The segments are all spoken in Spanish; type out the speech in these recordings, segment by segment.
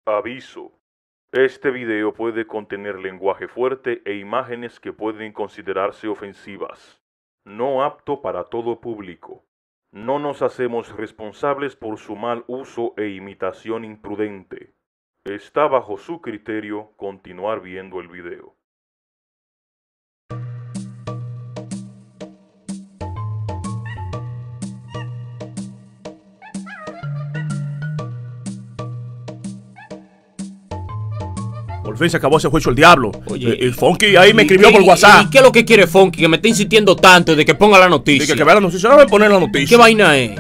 Aviso. Este video puede contener lenguaje fuerte e imágenes que pueden considerarse ofensivas. No apto para todo público. No nos hacemos responsables por su mal uso e imitación imprudente. Está bajo su criterio continuar viendo el video. Por fin se acabó ese juicio el diablo. Oye, el Funky ahí me escribió por WhatsApp. ¿Y qué es lo que quiere Funky? Que me está insistiendo tanto de que ponga la noticia. Dice que vea la noticia. No voy a poner la noticia. ¿Qué vaina es?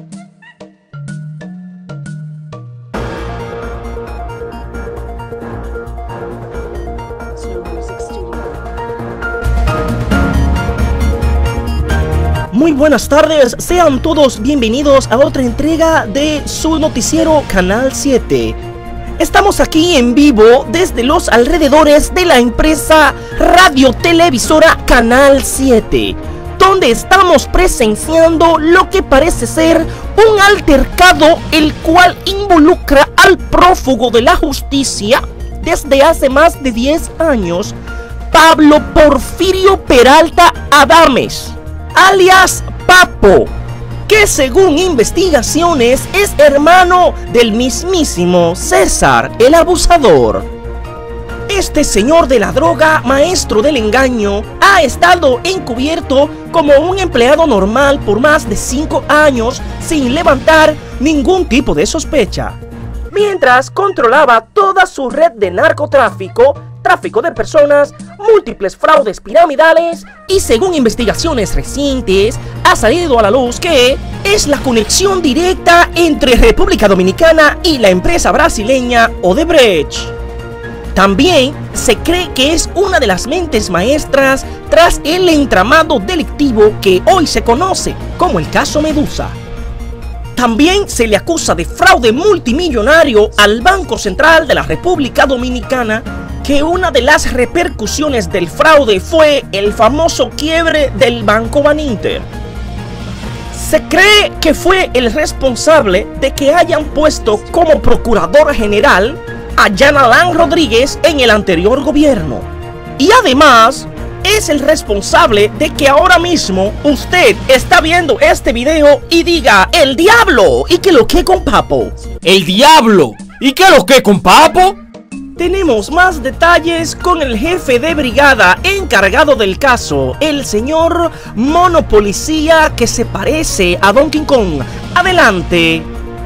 Muy buenas tardes, sean todos bienvenidos a otra entrega de su noticiero Canal 7. Estamos aquí en vivo desde los alrededores de la empresa radiotelevisora Canal 7, donde estamos presenciando lo que parece ser un altercado el cual involucra al prófugo de la justicia desde hace más de 10 años, Pablo Porfirio Peralta Adames, alias Papo, que según investigaciones es hermano del mismísimo César el Abusador. Este señor de la droga, maestro del engaño, ha estado encubierto como un empleado normal por más de 5 años sin levantar ningún tipo de sospecha, mientras controlaba toda su red de narcotráfico, tráfico de personas, múltiples fraudes piramidales y, según investigaciones recientes, ha salido a la luz que es la conexión directa entre República Dominicana y la empresa brasileña Odebrecht. También se cree que es una de las mentes maestras tras el entramado delictivo que hoy se conoce como el caso Medusa. También se le acusa de fraude multimillonario al Banco Central de la República Dominicana, que una de las repercusiones del fraude fue el famoso quiebre del Banco Baninter. Se cree que fue el responsable de que hayan puesto como procurador general a Jean Alain Rodríguez en el anterior gobierno. Y además es el responsable de que ahora mismo usted está viendo este video y diga ¡el diablo! ¿Y qué lo que con Papo? ¡El diablo! ¿Y qué lo que con Papo? Tenemos más detalles con el jefe de brigada encargado del caso, el señor Mono Policía, que se parece a Donkey Kong. Adelante.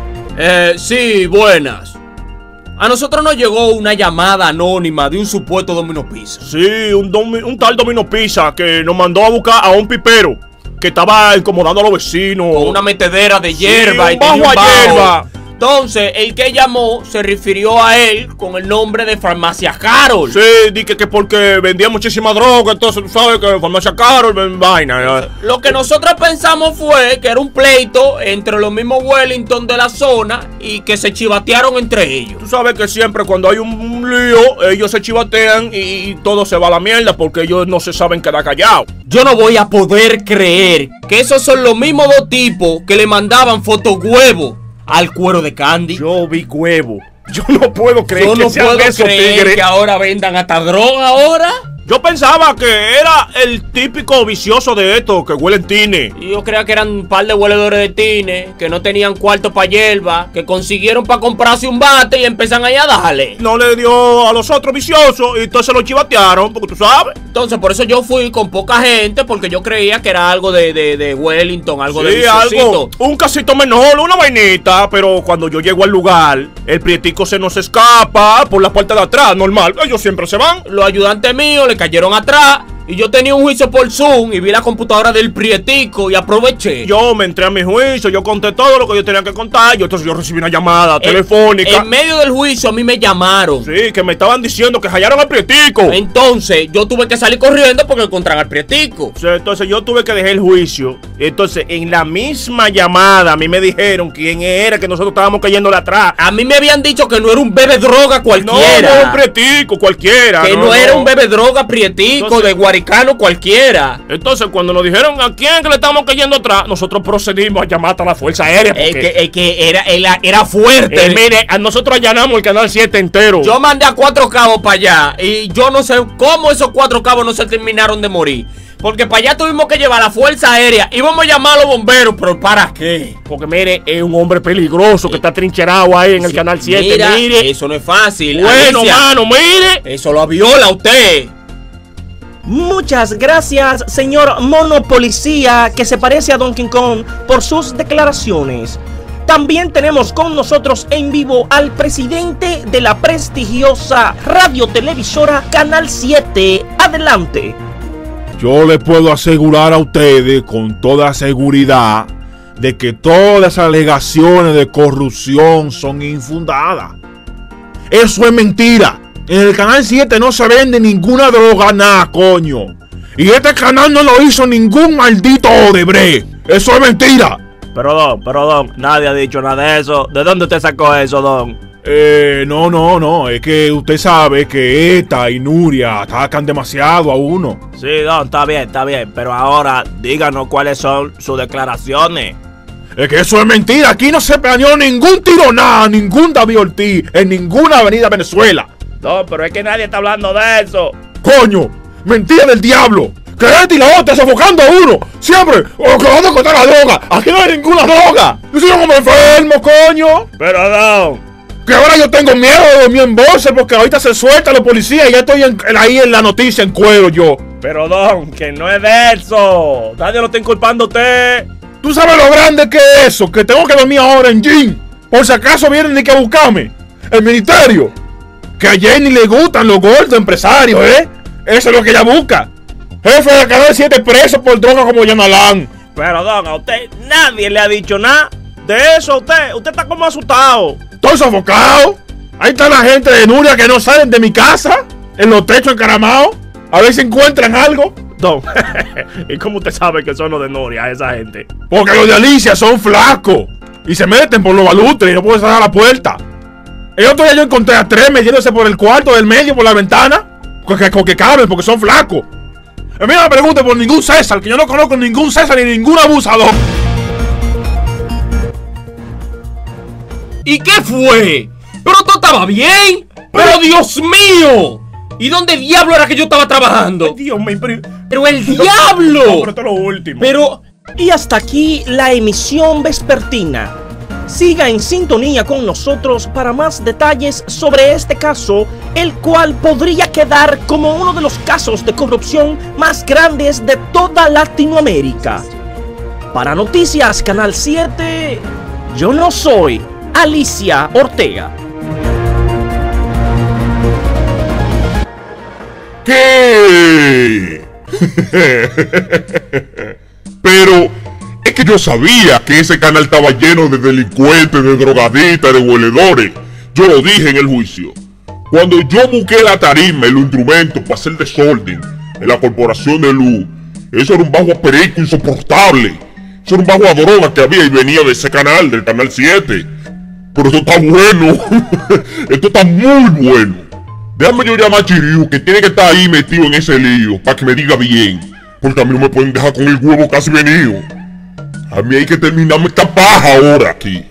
Sí, buenas. A nosotros nos llegó una llamada anónima de un supuesto Domino Pizza. Sí, un tal Domino Pizza que nos mandó a buscar a un pipero que estaba incomodando a los vecinos. Con una metedera de hierba, sí, y tenía un bajo a hierba. Entonces, el que llamó se refirió a él con el nombre de Farmacia Carol. Sí, dije que porque vendía muchísima droga, entonces tú sabes que Farmacia Carol, vaina. Lo que nosotros pensamos fue que era un pleito entre los mismos Wellington de la zona y que se chivatearon entre ellos. Tú sabes que siempre cuando hay un lío, ellos se chivatean y todo se va a la mierda porque ellos no se saben quedar callados. Yo no voy a poder creer que esos son los mismos dos tipos que le mandaban fotohuevos al cuero de Candy. Yo vi huevo. Yo no puedo creer Yo no que sean puedo esos creer tigres que ahora vendan hasta droga ahora. Yo pensaba que era el típico vicioso de estos que huelen tine. Yo creía que eran un par de hueledores de tine que no tenían cuarto para hierba, que consiguieron para comprarse un bate y empiezan ahí a darle. No le dio a los otros viciosos y entonces lo chivatearon, porque tú sabes. Entonces por eso yo fui con poca gente, porque yo creía que era algo de Wellington, algo sí, de viciosito. Algo, un casito menor, una vainita. Pero cuando yo llego al lugar, el prietico se nos escapa por la puerta de atrás, normal. Ellos siempre se van. Los ayudantes míos le cayeron atrás y yo tenía un juicio por Zoom y vi la computadora del prietico y aproveché. Yo me entré a mi juicio, yo conté todo lo que yo tenía que contar. Entonces yo recibí una llamada telefónica. En medio del juicio a mí me llamaron. Sí, que me estaban diciendo que hallaron al prietico. Entonces yo tuve que salir corriendo porque encontraron al prietico. Sí, entonces yo tuve que dejar el juicio. Entonces en la misma llamada a mí me dijeron quién era, que nosotros estábamos cayéndole atrás. A mí me habían dicho que no era un bebe droga cualquiera. No, no, un prietico cualquiera. Que no era un bebe droga prietico. Entonces, de americano cualquiera. Entonces, cuando nos dijeron a quién que le estamos cayendo atrás, nosotros procedimos a llamar hasta la Fuerza Aérea. Es que era fuerte. Mire, nosotros allanamos el canal 7 entero. Yo mandé a 4 cabos para allá y yo no sé cómo esos 4 cabos no se terminaron de morir. Porque para allá tuvimos que llevar la Fuerza Aérea. Íbamos a llamar a los bomberos, pero ¿para qué? Porque mire, es un hombre peligroso que está trincherado ahí en el canal 7. Mire, eso no es fácil. Bueno, Alicia, mano, mire. eso lo viola usted. Muchas gracias, señor Mono Policía, que se parece a Donkey Kong, por sus declaraciones. También tenemos con nosotros en vivo al presidente de la prestigiosa radiotelevisora Canal 7. Adelante. Yo le puedo asegurar a ustedes con toda seguridad de que todas las alegaciones de corrupción son infundadas. Eso es mentira. En el canal 7 no se vende ninguna droga, nada, coño. Y este canal no lo hizo ningún maldito Odebrecht. Eso es mentira. Pero don, nadie ha dicho nada de eso. ¿De dónde usted sacó eso, don? No, es que usted sabe que ETA y Nuria atacan demasiado a uno. Sí, don, está bien. Pero ahora díganos cuáles son sus declaraciones. Es que eso es mentira. Aquí no se planeó ningún tiro, nada, ningún David Ortiz en ninguna avenida Venezuela. No, pero es que nadie está hablando de eso. Coño, mentira del diablo. Que esta y la otra sofocando a uno. Siempre, acabando contra la droga. Aquí no hay ninguna droga. Yo soy un hombre enfermo, coño. Pero don, que ahora yo tengo miedo de dormir en bolsa porque ahorita se sueltan los policías y ya estoy ahí en la noticia en cuero yo. Pero don, que no es de eso. Nadie lo está inculpando a usted. ¿Tú sabes lo grande que es eso? Que tengo que dormir ahora en jean. Por si acaso vienen ni que buscarme. El ministerio. Que a Jenny le gustan los gordos empresarios, ¿eh? Eso es lo que ella busca. Jefe de Canal 7 preso por droga como Yanalán. Pero don, a usted nadie le ha dicho nada de eso a usted. Usted está como asustado. Estoy sofocado. Ahí está la gente de Nuria que no salen de mi casa. En los techos encaramados. A ver si encuentran algo. Don, ¿y cómo usted sabe que son los de Nuria, esa gente? Porque los de Alicia son flacos. Y se meten por los balustres y no pueden cerrar la puerta. El otro día yo encontré a 3 metiéndose por el cuarto del medio, por la ventana. Con que caben, porque son flacos. A mí no me pregunte por ningún César, que yo no conozco ningún César ni ningún abusador. ¿Y qué fue? ¿Pero todo estaba bien? ¡Pero Dios mío! ¿Y dónde diablo era que yo estaba trabajando? Dios mío, ¡Pero el diablo! Pero esto es lo último. Pero... Y hasta aquí la emisión vespertina. Siga en sintonía con nosotros para más detalles sobre este caso, el cual podría quedar como uno de los casos de corrupción más grandes de toda Latinoamérica. Para Noticias Canal 7, yo no soy Alicia Ortega. ¿Qué? Pero es que yo sabía que ese canal estaba lleno de delincuentes, de drogadistas, de hueledores. Yo lo dije en el juicio. Cuando yo busqué la tarima y los instrumentos para hacer desorden en la corporación de luz, eso era un bajo a perico insoportable. Eso era un bajo a droga que había y venía de ese canal, del canal 7. Pero esto está bueno. Esto está muy bueno. Déjame yo llamar a Chiriu, que tiene que estar ahí metido en ese lío, para que me diga bien. Porque a mí no me pueden dejar con el huevo casi venido. A mí hay que terminarme esta paja ahora aquí.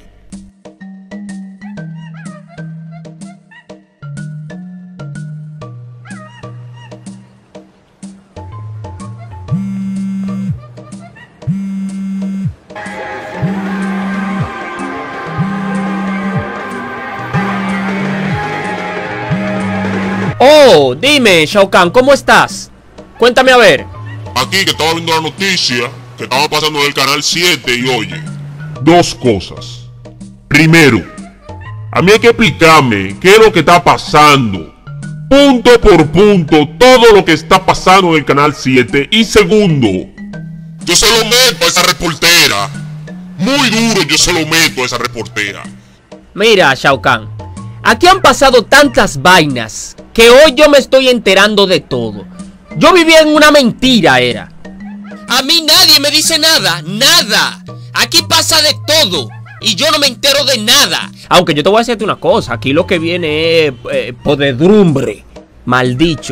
Oh, dime, Shao Kahn, ¿cómo estás? Cuéntame a ver. Aquí que estaba viendo la noticia que estaba pasando en el canal 7 y oye, 2 cosas. Primero, a mí hay que explicarme qué es lo que está pasando, punto por punto, todo lo que está pasando en el canal 7. Y segundo, yo se lo meto a esa reportera, muy duro yo se lo meto a esa reportera. Mira, Shao Kahn, aquí han pasado tantas vainas que hoy yo me estoy enterando de todo. Yo vivía en una mentira, era. A mí nadie me dice nada, nada. Aquí pasa de todo y yo no me entero de nada. Aunque yo te voy a decirte una cosa, aquí lo que viene es podedumbre, maldicho.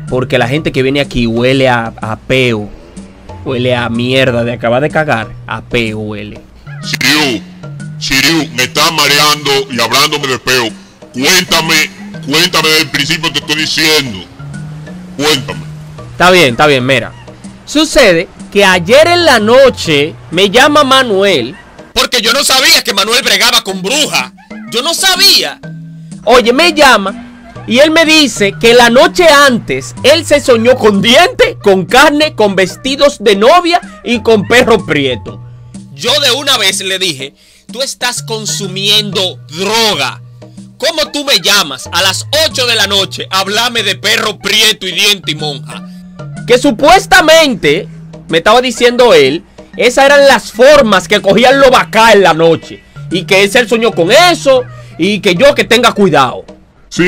porque la gente que viene aquí huele a peo. Huele a mierda de acabar de cagar. A peo huele. Siriu, me estás mareando y hablándome de peo. Cuéntame desde el principio te estoy diciendo. Cuéntame. Está bien, mira. Sucede que ayer en la noche me llama Manuel. Porque yo no sabía que Manuel bregaba con brujas. Yo no sabía. Oye, me llama y él me dice que la noche antes él se soñó con dientes, con carne, con vestidos de novia y con perro prieto. Yo de una vez le dije, tú estás consumiendo droga. ¿Cómo tú me llamas a las 8 de la noche a hablarme de perro prieto y diente y monja? Que supuestamente, me estaba diciendo él, esas eran las formas que cogían los bacá en la noche. Y que él soñó con eso y que yo que tenga cuidado. Sí,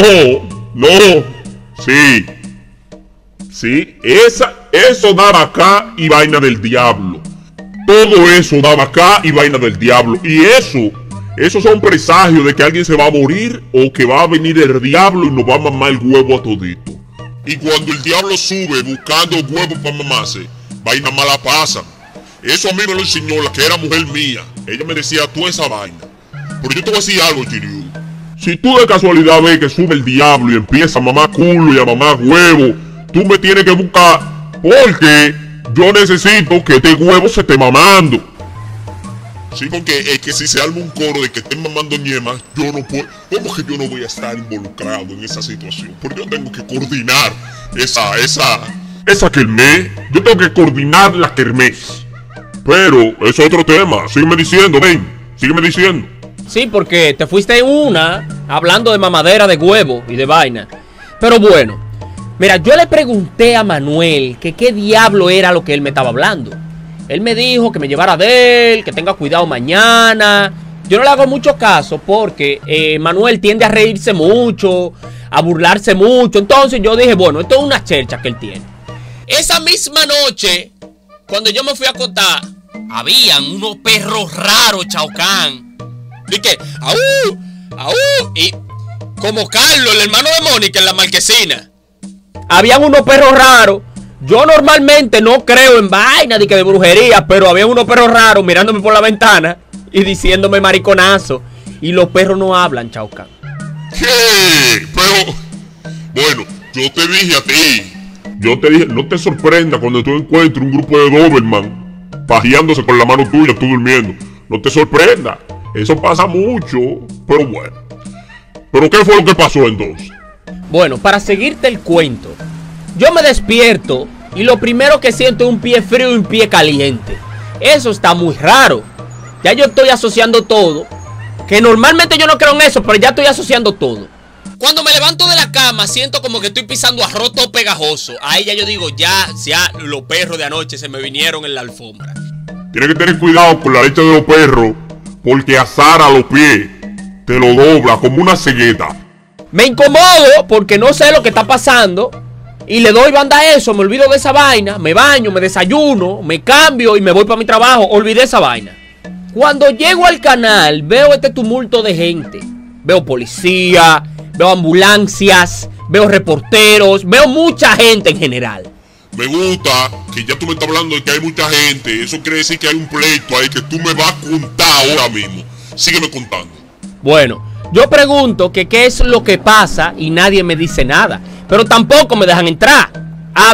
sí, eso daba acá y vaina del diablo. Todo eso daba acá y vaina del diablo. Y eso son presagios de que alguien se va a morir o que va a venir el diablo y nos va a mamar el huevo a todito. Y cuando el diablo sube buscando huevos para mamarse, vaina mala pasa. Eso a mí me lo enseñó la que era mujer mía. Ella me decía toda esa vaina. Pero yo te voy a decir algo, Chiriu. Si tú de casualidad ves que sube el diablo y empieza a mamar culo y a mamar huevo, tú me tienes que buscar porque yo necesito que este huevo se esté mamando. Sí, porque es que si se arma un coro de que estén mamando ñemas, yo no puedo. ¿Cómo que yo no voy a estar involucrado en esa situación? Porque yo tengo que coordinar esa kermés. Yo tengo que coordinar la kermés. Pero es otro tema. Sígueme diciendo, sígueme diciendo. Sí, porque te fuiste en una hablando de mamadera de huevo y de vaina. Pero bueno, mira, yo le pregunté a Manuel que qué diablo era lo que él me estaba hablando. Él me dijo que me llevara de él, que tenga cuidado mañana. Yo no le hago mucho caso porque Manuel tiende a reírse mucho, a burlarse mucho. Entonces yo dije, bueno, esto es una chercha que él tiene. Esa misma noche, cuando yo me fui a acostar, habían unos perros raros, Chaucán. Y que, ¡aú! ¡aú! Y como Carlos, el hermano de Mónica en la marquesina. Habían unos perros raros. Yo normalmente no creo en vaina de brujería, pero había unos perros raros mirándome por la ventana y diciéndome mariconazo. Y los perros no hablan, Chaucán. ¿Qué? Pero, bueno, yo te dije a ti. Yo te dije, no te sorprenda cuando tú encuentres un grupo de Doberman pajeándose con la mano tuya, tú durmiendo. No te sorprenda. Eso pasa mucho, pero bueno. ¿Pero qué fue lo que pasó entonces? Bueno, para seguirte el cuento, yo me despierto y lo primero que siento es un pie frío y un pie caliente. Eso está muy raro. Ya yo estoy asociando todo. Que normalmente yo no creo en eso, pero ya estoy asociando todo. Cuando me levanto de la cama, siento como que estoy pisando arroz todo pegajoso. Ahí ya yo digo, ya los perros de anoche se me vinieron en la alfombra. Tienes que tener cuidado con la leche de los perros, porque azar a los pies te lo dobla como una cegueta. Me incomodo porque no sé lo que está pasando y le doy banda a eso, me olvido de esa vaina, me baño, me desayuno, me cambio y me voy para mi trabajo, olvidé esa vaina. Cuando llego al canal veo este tumulto de gente, veo policía, veo ambulancias, veo reporteros, veo mucha gente en general. Me gusta que ya tú me estás hablando de que hay mucha gente. Eso quiere decir que hay un pleito ahí que tú me vas a contar ahora mismo. Sígueme contando. Bueno, yo pregunto que qué es lo que pasa y nadie me dice nada. Pero tampoco me dejan entrar. A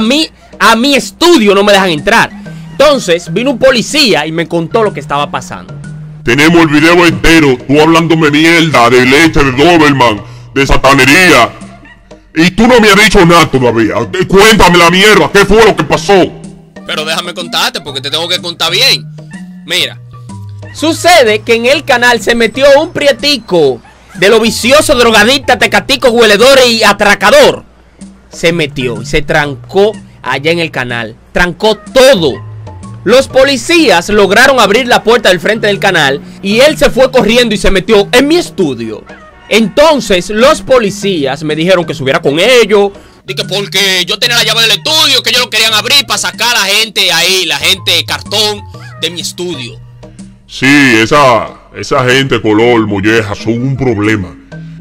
mi estudio no me dejan entrar. Entonces vino un policía y me contó lo que estaba pasando. Tenemos el video entero. Tú hablándome mierda de leche de Doberman, de satanería. Y tú no me has dicho nada todavía. Cuéntame la mierda, ¿qué fue lo que pasó? Pero déjame contarte porque te tengo que contar bien. Mira, sucede que en el canal se metió un prietico de lo vicioso, drogadicta, tecatico, hueledor y atracador. Se metió y se trancó allá en el canal. Trancó todo. Los policías lograron abrir la puerta del frente del canal y él se fue corriendo y se metió en mi estudio. Entonces los policías me dijeron que subiera con ellos. Dije porque yo tenía la llave del estudio, que ellos lo querían abrir para sacar a la gente ahí, la gente cartón de mi estudio. Sí, esa gente color molleja son un problema.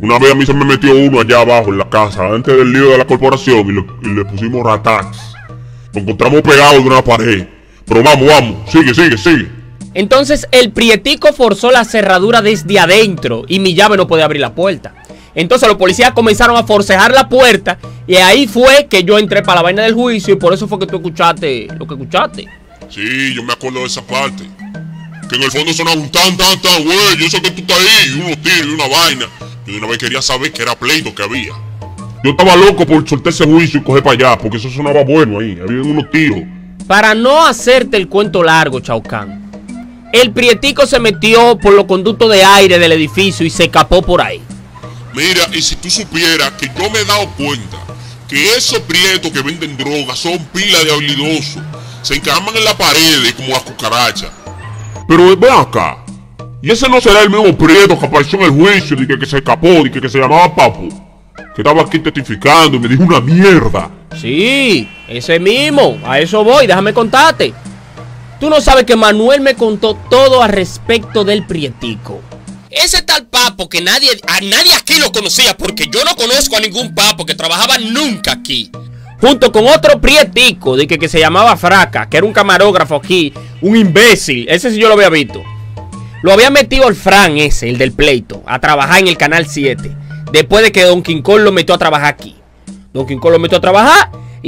Una vez a mí se me metió uno allá abajo en la casa, antes del lío de la corporación, y le pusimos ratax. Lo encontramos pegado de una pared. Pero vamos, sigue. Entonces el prietico forzó la cerradura desde adentro y mi llave no podía abrir la puerta. Entonces los policías comenzaron a forcejar la puerta y ahí fue que yo entré para la vaina del juicio y por eso fue que tú escuchaste lo que escuchaste. Sí, yo me acuerdo de esa parte. Que en el fondo sonaba un tan, güey, yo sé que tú estás ahí, y unos tiros y una vaina. Yo de una vez quería saber que era pleito que había. Yo estaba loco por soltar ese juicio y coger para allá, porque eso sonaba bueno ahí, había unos tiros. Para no hacerte el cuento largo, Chaucán, el prietico se metió por los conductos de aire del edificio y se escapó por ahí. Mira, y si tú supieras que yo me he dado cuenta que esos prietos que venden drogas son pilas de habilidosos, se encaman en la pared como las cucarachas. Pero ven acá, y ese no será el mismo prieto que apareció en el juicio, de que se escapó, de que se llamaba Papo, que estaba aquí testificando y me dijo una mierda. Sí, ese mismo, a eso voy, déjame contarte. Tú no sabes que Manuel me contó todo al respecto del prietico. Ese tal Papo que nadie aquí lo conocía, porque yo no conozco a ningún Papo que trabajaba nunca aquí. Junto con otro prietico de que se llamaba Fraca, que era un camarógrafo aquí, un imbécil, ese sí yo lo había visto. Lo había metido el Fran ese, el del pleito, a trabajar en el Canal 7. Después de que Don King Kong lo metió a trabajar aquí. Don King Kong lo metió a trabajar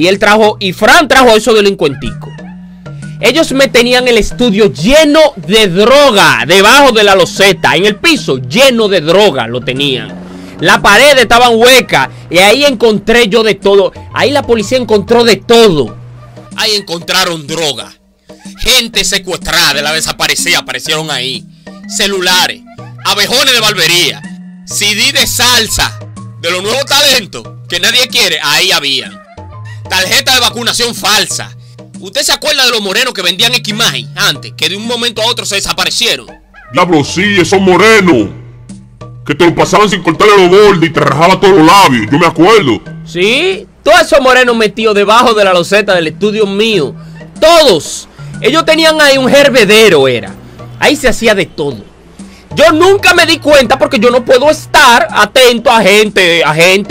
y Fran trajo a esos delincuenticos. Ellos me tenían el estudio lleno de droga, debajo de la loseta, en el piso, lleno de droga lo tenían. Las paredes estaban huecas y ahí encontré yo de todo. Ahí la policía encontró de todo. Ahí encontraron droga. Gente secuestrada de la desaparecida aparecieron ahí. Celulares, abejones de barbería, CD de salsa, de los nuevos talentos que nadie quiere, ahí habían. Tarjeta de vacunación falsa. ¿Usted se acuerda de los morenos que vendían Equimagen antes, que de un momento a otro se desaparecieron? Diablo, sí, esos morenos que te lo pasaban sin cortarle los bordes y te rajaban todos los labios, yo me acuerdo. Sí, todos esos morenos metidos debajo de la loseta del estudio mío. Todos. Ellos tenían ahí un hervedero, era. Ahí se hacía de todo. Yo nunca me di cuenta porque yo no puedo estar atento a gente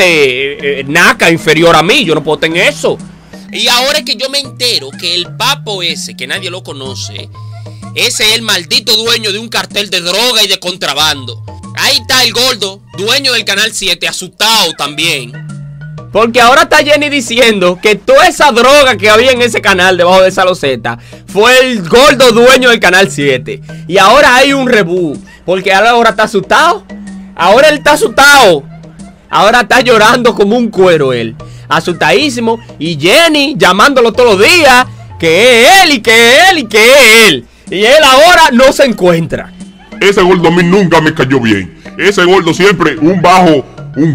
naca inferior a mí. Yo no puedo tener eso. Y ahora es que yo me entero que el Papo ese, que nadie lo conoce, ese es el maldito dueño de un cartel de droga y de contrabando. Ahí está el gordo, dueño del Canal 7, asustado también. Porque ahora está Jenny diciendo que toda esa droga que había en ese canal debajo de esa loseta fue el gordo dueño del Canal 7. Y ahora hay un rebú. Porque ahora está asustado. Ahora él está asustado. Ahora está llorando como un cuero él. Asustadísimo. Y Jenny llamándolo todos los días. Que es él y que es él y que es él. Y él ahora no se encuentra. Ese gordo a mí nunca me cayó bien. Ese gordo siempre un bajo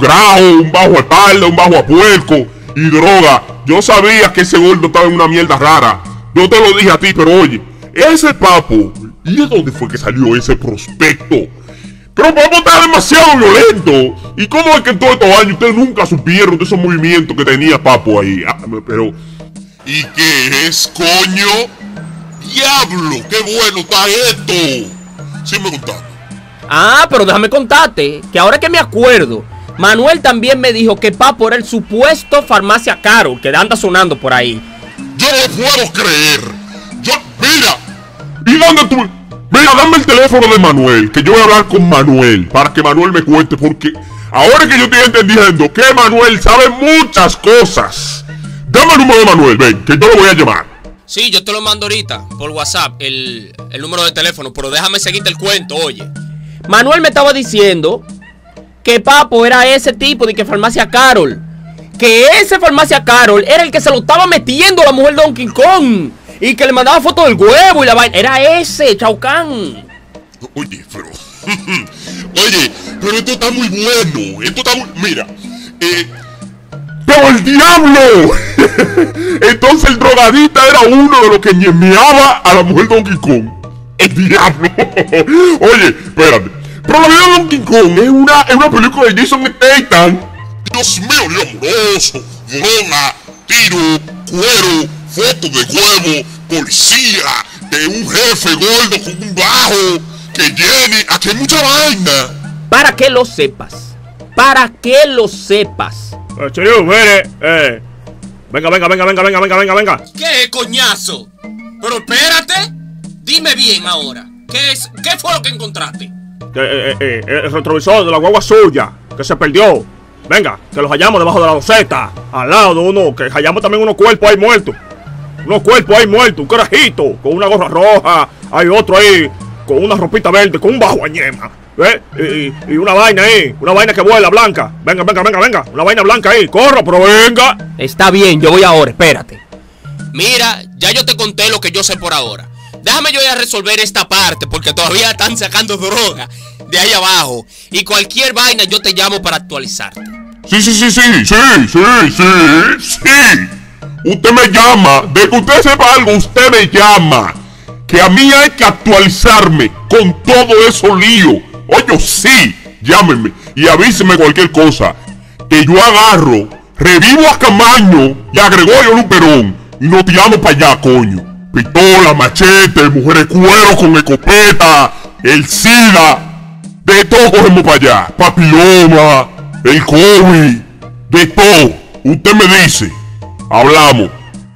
a espalda, un bajo a puerco y droga. Yo sabía que ese gordo estaba en una mierda rara. Yo te lo dije a ti, pero oye, ese Papo, ¿y de dónde fue que salió ese prospecto? Pero Papo está demasiado violento. ¿Y cómo es que en todos estos años ustedes nunca supieron de esos movimientos que tenía Papo ahí? Pero... ¿y qué es, coño? ¡Diablo! ¡Qué bueno está esto! Sí me gusta. Ah, pero déjame contarte que ahora que me acuerdo, Manuel también me dijo que Papo era el supuesto Farmacia Carol que anda sonando por ahí. Yo no puedo creer. Mira. ¿Y dónde tú? Mira, dame el teléfono de Manuel, que yo voy a hablar con Manuel, para que Manuel me cuente, porque ahora que yo estoy entendiendo que Manuel sabe muchas cosas. Dame el número de Manuel, ven, que yo lo voy a llamar. Sí, yo te lo mando ahorita por WhatsApp, el número de teléfono, pero déjame seguirte el cuento, oye. Manuel me estaba diciendo que Papo era ese tipo de que Farmacia Carol. Que ese Farmacia Carol era el que se lo estaba metiendo a la mujer de Don King Kong. Y que le mandaba fotos del huevo y la vaina. Era ese, Chaucán. Oye, pero... oye, pero esto está muy bueno. Esto está muy... Mira. ¡Pero el diablo! Entonces el drogadita era uno de los que ñemeaba a la mujer de Don King Kong. ¡El diablo! Oye, espérate. Pero la vida de Don King Kong es una película de Jason Statham. Dios mío, Dios amoroso. Droga, tiro, cuero, fotos de huevo, policía, un jefe gordo con un bajo, que Jenny, aquí hay mucha vaina. Para que lo sepas, para que lo sepas. Chiriu, mire, venga. ¿Qué coñazo? Pero espérate, dime bien ahora. ¿Qué fue lo que encontraste? El retrovisor de la guagua suya, que se perdió. Venga, que los hallamos debajo de la loseta. Al lado de uno, que hallamos también unos cuerpos ahí muertos. Un carajito con una gorra roja. Hay otro ahí con una ropita verde, con un bajo a ñema. Y una vaina ahí, una vaina que vuela blanca. Venga. Una vaina blanca ahí. Corra, pero venga. Está bien, yo voy ahora, espérate. Mira, ya yo te conté lo que yo sé por ahora. Déjame yo ya resolver esta parte, porque todavía están sacando droga de ahí abajo. Y cualquier vaina yo te llamo para actualizarte. Sí. Usted me llama. De que usted sepa algo, usted me llama. Que a mí hay que actualizarme con todo eso lío. Oye, sí, llámeme y avíseme cualquier cosa. Que yo agarro, revivo a Camaño y a Gregorio Luperón y nos tiramos para allá, coño. Pistola, machete, mujeres cuero con escopeta, el SIDA, de todo cogemos para allá. Papiloma, el COVID, de todo. Usted me dice, hablamos.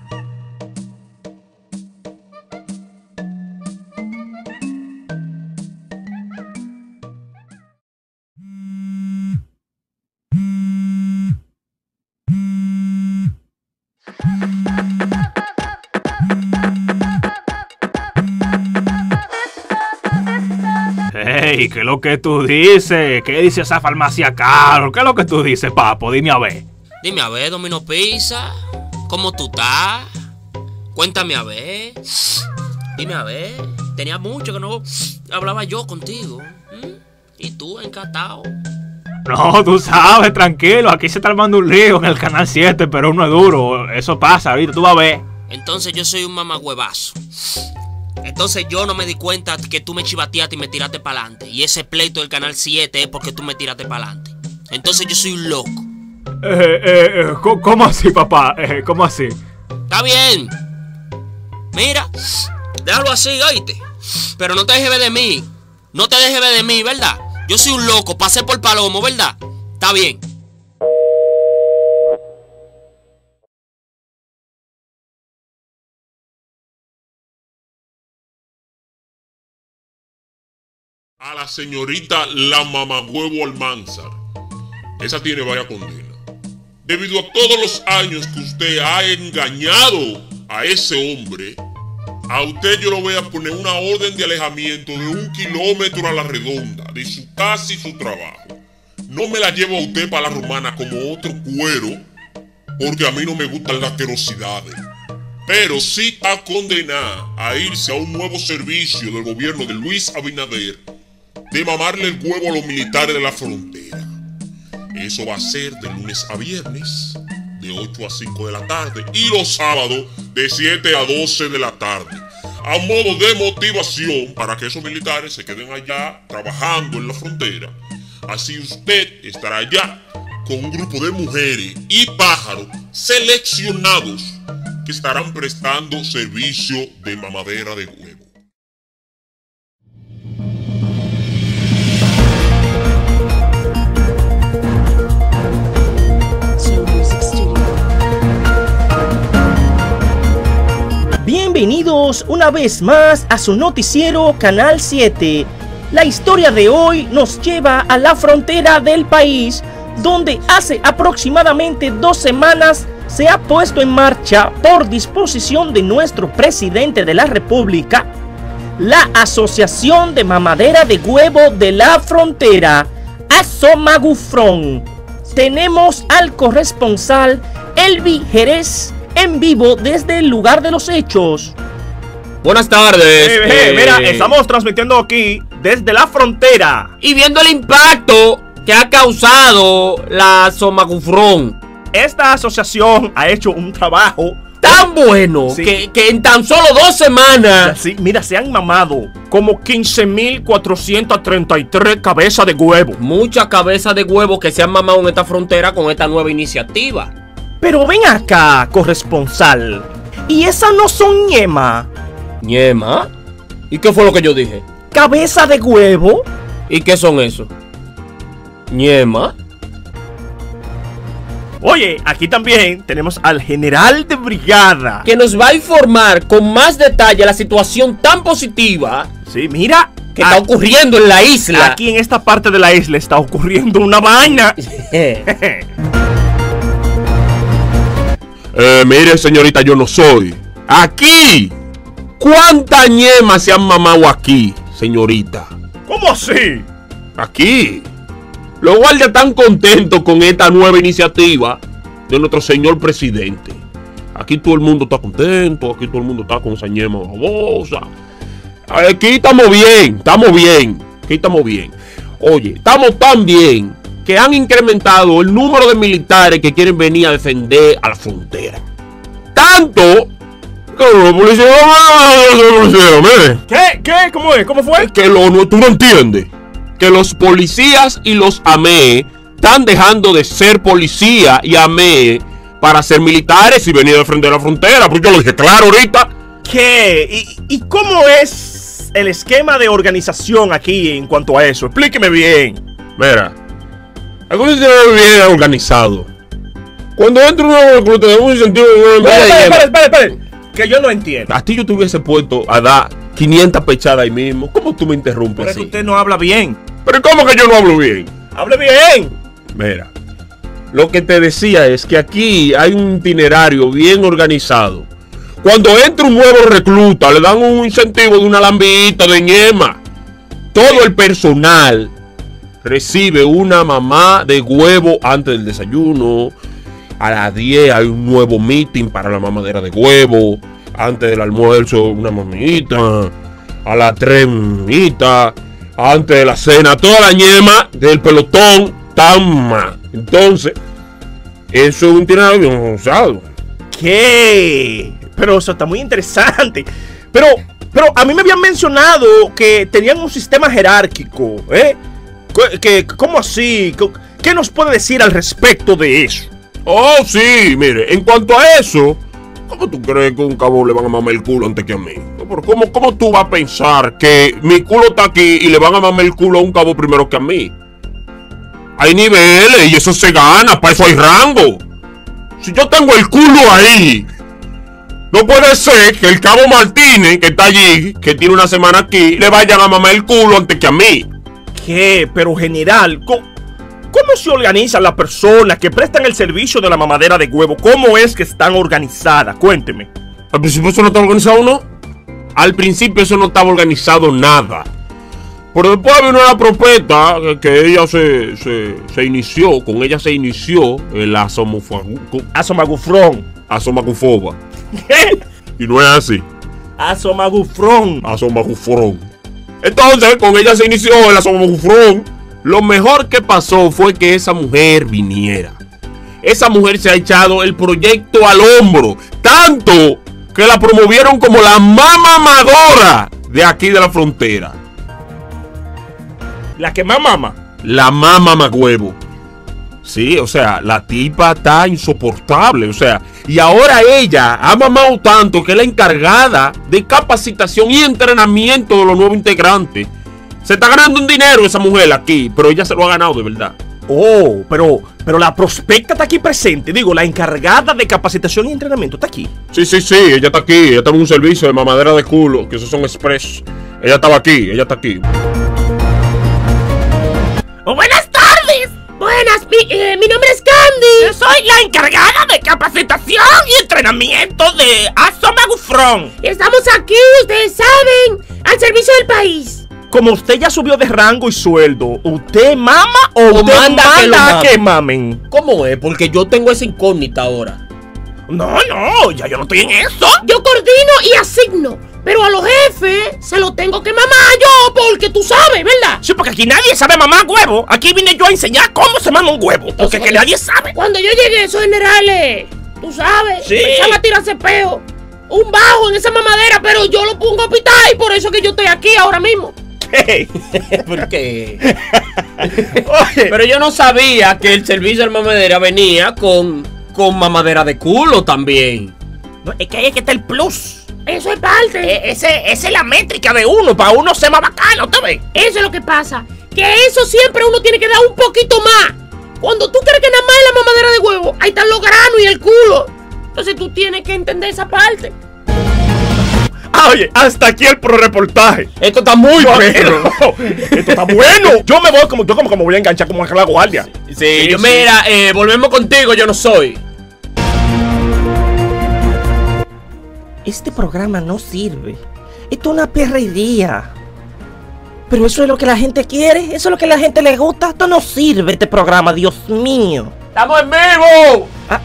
Ey, ¿qué es lo que tú dices? ¿Qué dice esa farmacia caro? ¿Qué es lo que tú dices, papo? Dime a ver. Dime a ver, Domino Pizza. ¿Cómo tú estás? Cuéntame a ver. Dime a ver. Tenía mucho que no hablaba yo contigo. Y tú, encantado. No, tú sabes, tranquilo. Aquí se está armando un lío en el canal 7, pero uno es duro. Eso pasa, ahorita tú vas a ver. Entonces yo soy un mamagüevazo. Entonces yo no me di cuenta que tú me chivateaste y me tiraste para adelante. Y ese pleito del canal 7 es porque tú me tiraste para adelante. Entonces yo soy un loco. ¿Cómo así, papá? ¿Cómo así? Está bien. Mira, déjalo así, oíste. Pero no te dejes ver de mí. No te dejes ver de mí, ¿verdad? Yo soy un loco, pasé por Palomo, ¿verdad? Está bien. A la señorita la mamagüevo Almanzar. Esa tiene vaya condena. Debido a todos los años que usted ha engañado a ese hombre, a usted yo le voy a poner una orden de alejamiento de 1 kilómetro a la redonda de su casa y su trabajo. No me la llevo a usted para la romana como otro cuero, porque a mí no me gustan las asquerosidades. Pero sí está condenada a irse a un nuevo servicio del gobierno de Luis Abinader de mamarle el huevo a los militares de la frontera. Eso va a ser de lunes a viernes, de 8 a 5 de la tarde, y los sábados, de 7 a 12 de la tarde, a modo de motivación para que esos militares se queden allá trabajando en la frontera. Así usted estará allá con un grupo de mujeres y pájaros seleccionados que estarán prestando servicio de mamadera de huevo. Bienvenidos una vez más a su noticiero Canal 7. La historia de hoy nos lleva a la frontera del país, donde hace aproximadamente 2 semanas se ha puesto en marcha, por disposición de nuestro presidente de la República, la Asociación de Mamadera de Huevo de la Frontera, ASOMAGUFRON. Tenemos al corresponsal Elvi Jerez en vivo desde el lugar de los hechos. Buenas tardes. Mira, estamos transmitiendo aquí desde la frontera y viendo el impacto que ha causado la ASOMAGUFRON. Esta asociación ha hecho un trabajo tan bueno, sí, que en tan solo 2 semanas, sí, mira, se han mamado como 15.433 cabezas de huevo. Muchas cabezas de huevo que se han mamado en esta frontera con esta nueva iniciativa. Pero ven acá, corresponsal, ¿y esas no son ñema? ¿Ñema? ¿Y qué fue lo que yo dije? ¿Cabeza de huevo? ¿Y qué son eso? ¿Ñema? Oye, aquí también tenemos al general de brigada. Que nos va a informar con más detalle la situación tan positiva Sí, mira. que está ocurriendo en la isla. Aquí en esta parte de la isla está ocurriendo una vaina. Mire, señorita, yo no soy. Aquí. ¿Cuántas ñemas se han mamado aquí, señorita? ¿Cómo así? Aquí. Los guardias están contentos con esta nueva iniciativa de nuestro señor presidente. Aquí todo el mundo está contento, aquí todo el mundo está con esa ñema babosa. Aquí estamos bien, aquí estamos bien. Oye, estamos tan bien que han incrementado el número de militares que quieren venir a defender a la frontera. Tanto que los policías... ¿Qué? ¿Cómo es? ¿Cómo fue? Que tú no entiendes. Que los policías y los AME están dejando de ser policía y AME para ser militares y venir a defender la frontera. Porque yo lo dije claro ahorita. ¿Qué? ¿Y cómo es el esquema de organización aquí en cuanto a eso? Explíqueme bien. Mira, algo se tiene bien organizado. Cuando entra un nuevo recluta, debemos incentivo Espera. Que yo no entiendo. A ti yo te hubiese puesto a dar 500 pechadas ahí mismo. ¿Cómo tú me interrumpes Pero es que así? usted no habla bien. Pero ¿cómo que yo no hablo bien? ¡Hable bien! Mira, lo que te decía es que aquí hay un itinerario bien organizado. Cuando entra un nuevo recluta, le dan un incentivo de una lambita de ñema. Todo el personal recibe una mamá de huevo antes del desayuno. A las 10 hay un nuevo meeting para la mamadera de huevo. Antes del almuerzo, una mamita. A las 3, mamita. Antes de la cena, toda la ñema del pelotón tama. Entonces, eso es un itinerario bien organizado. ¿Qué? Pero eso está muy interesante. Pero a mí me habían mencionado que tenían un sistema jerárquico, ¿eh? ¿Cómo así? ¿Qué nos puede decir al respecto de eso? Oh, sí, mire, en cuanto a eso, ¿cómo tú crees que a un cabo le van a mamar el culo antes que a mí? Pero ¿cómo tú vas a pensar que mi culo está aquí y le van a mamar el culo a un cabo primero que a mí? Hay niveles y eso se gana, para eso hay rango. Si yo tengo el culo ahí, no puede ser que el cabo Martínez, que está allí, que tiene una semana aquí, le vayan a mamar el culo antes que a mí. ¿Qué? Pero general, ¿cómo se organizan las personas que prestan el servicio de la mamadera de huevo? ¿Cómo es que están organizadas? Cuénteme. Al principio eso no estaba organizado, ¿no? Al principio eso no estaba organizado nada. Pero después vino la propuesta que ella se inició, con ella se inició el asomagufroba. ¿Qué? Y no es así. Asomagufrón. Entonces, con ella se inició el asomagufrón. Lo mejor que pasó fue que esa mujer viniera. Esa mujer se ha echado el proyecto al hombro. Tanto que la promovieron como la más mamadora de aquí de la frontera. ¿La que más mama? La más mamagüevo. Sí, o sea, la tipa está insoportable. O sea, y ahora ella ha mamado tanto que es la encargada de capacitación y entrenamiento de los nuevos integrantes. Se está ganando un dinero esa mujer aquí, pero ella se lo ha ganado de verdad. Oh, pero la prospecta está aquí presente. Digo, la encargada de capacitación y entrenamiento está aquí. Sí, ella está aquí. Ella está en un servicio de mamadera de culo, que esos son express. Ella estaba aquí, ella está aquí. Oh, buenas tardes. Buenas, mi nombre es Candy. Yo soy la encargada de capacitación y entrenamiento de Asomagufrón. Estamos aquí, ustedes saben, al servicio del país. Como usted ya subió de rango y sueldo, ¿usted mama o usted manda a que mamen? ¿Cómo es? Porque yo tengo esa incógnita ahora. No, ya yo no estoy en eso. Yo coordino y asigno, pero a los jefes se lo tengo que mamar yo, porque tú sabes, ¿verdad? Sí, porque aquí nadie sabe mamar huevo. Aquí vine yo a enseñar cómo se mama un huevo, porque que nadie sabe. Cuando yo llegué, esos generales, tú sabes, sí, empezaban a tirarse peo, un bajo en esa mamadera, pero yo lo pongo a pitar y por eso que yo estoy aquí ahora mismo. ¿Por qué? Oye, pero yo no sabía que el servicio de mamadera venía con mamadera de culo también. No, es que ahí es que está el plus. Eso es parte. Esa es la métrica de uno, para uno ser más bacano, ¿te ves? Eso es lo que pasa, que eso siempre uno tiene que dar un poquito más. Cuando tú crees que nada más es la mamadera de huevo, ahí están los granos y el culo. Entonces tú tienes que entender esa parte. Oye, hasta aquí el pro-reportaje. Esto está muy bueno. Esto está bueno. Yo me voy como voy a enganchar como a la guardia. Sí, mira, volvemos contigo, yo no soy. Este programa no sirve. Esto es una perrería. Pero eso es lo que la gente quiere. Eso es lo que la gente le gusta. Esto no sirve, este programa, Dios mío. ¡Estamos en vivo!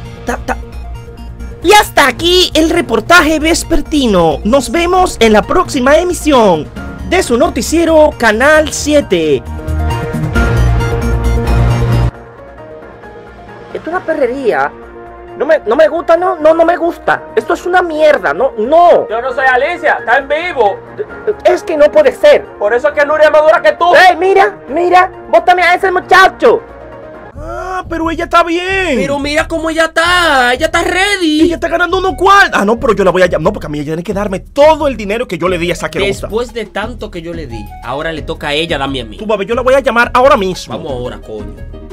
Y hasta aquí el reportaje vespertino. Nos vemos en la próxima emisión de su noticiero Canal 7. Esto es una perrería. No me gusta, no me gusta. Esto es una mierda, no. Yo no soy Alicia, está en vivo. Es que no puede ser. Por eso es que Nuria es más dura que tú. ¡Ey, mira! ¡Bótame a ese muchacho! Ah, pero ella está bien. Pero mira cómo ella está ready. Ella está ganando unos cuartos. Ah, no, pero yo la voy a llamar. No, porque a mí ella tiene que darme todo el dinero que yo le di a esa asquerosa. Después de tanto que yo le di, ahora le toca a ella, dame a mí. Tú, baby, yo la voy a llamar ahora mismo. Vamos ahora, coño.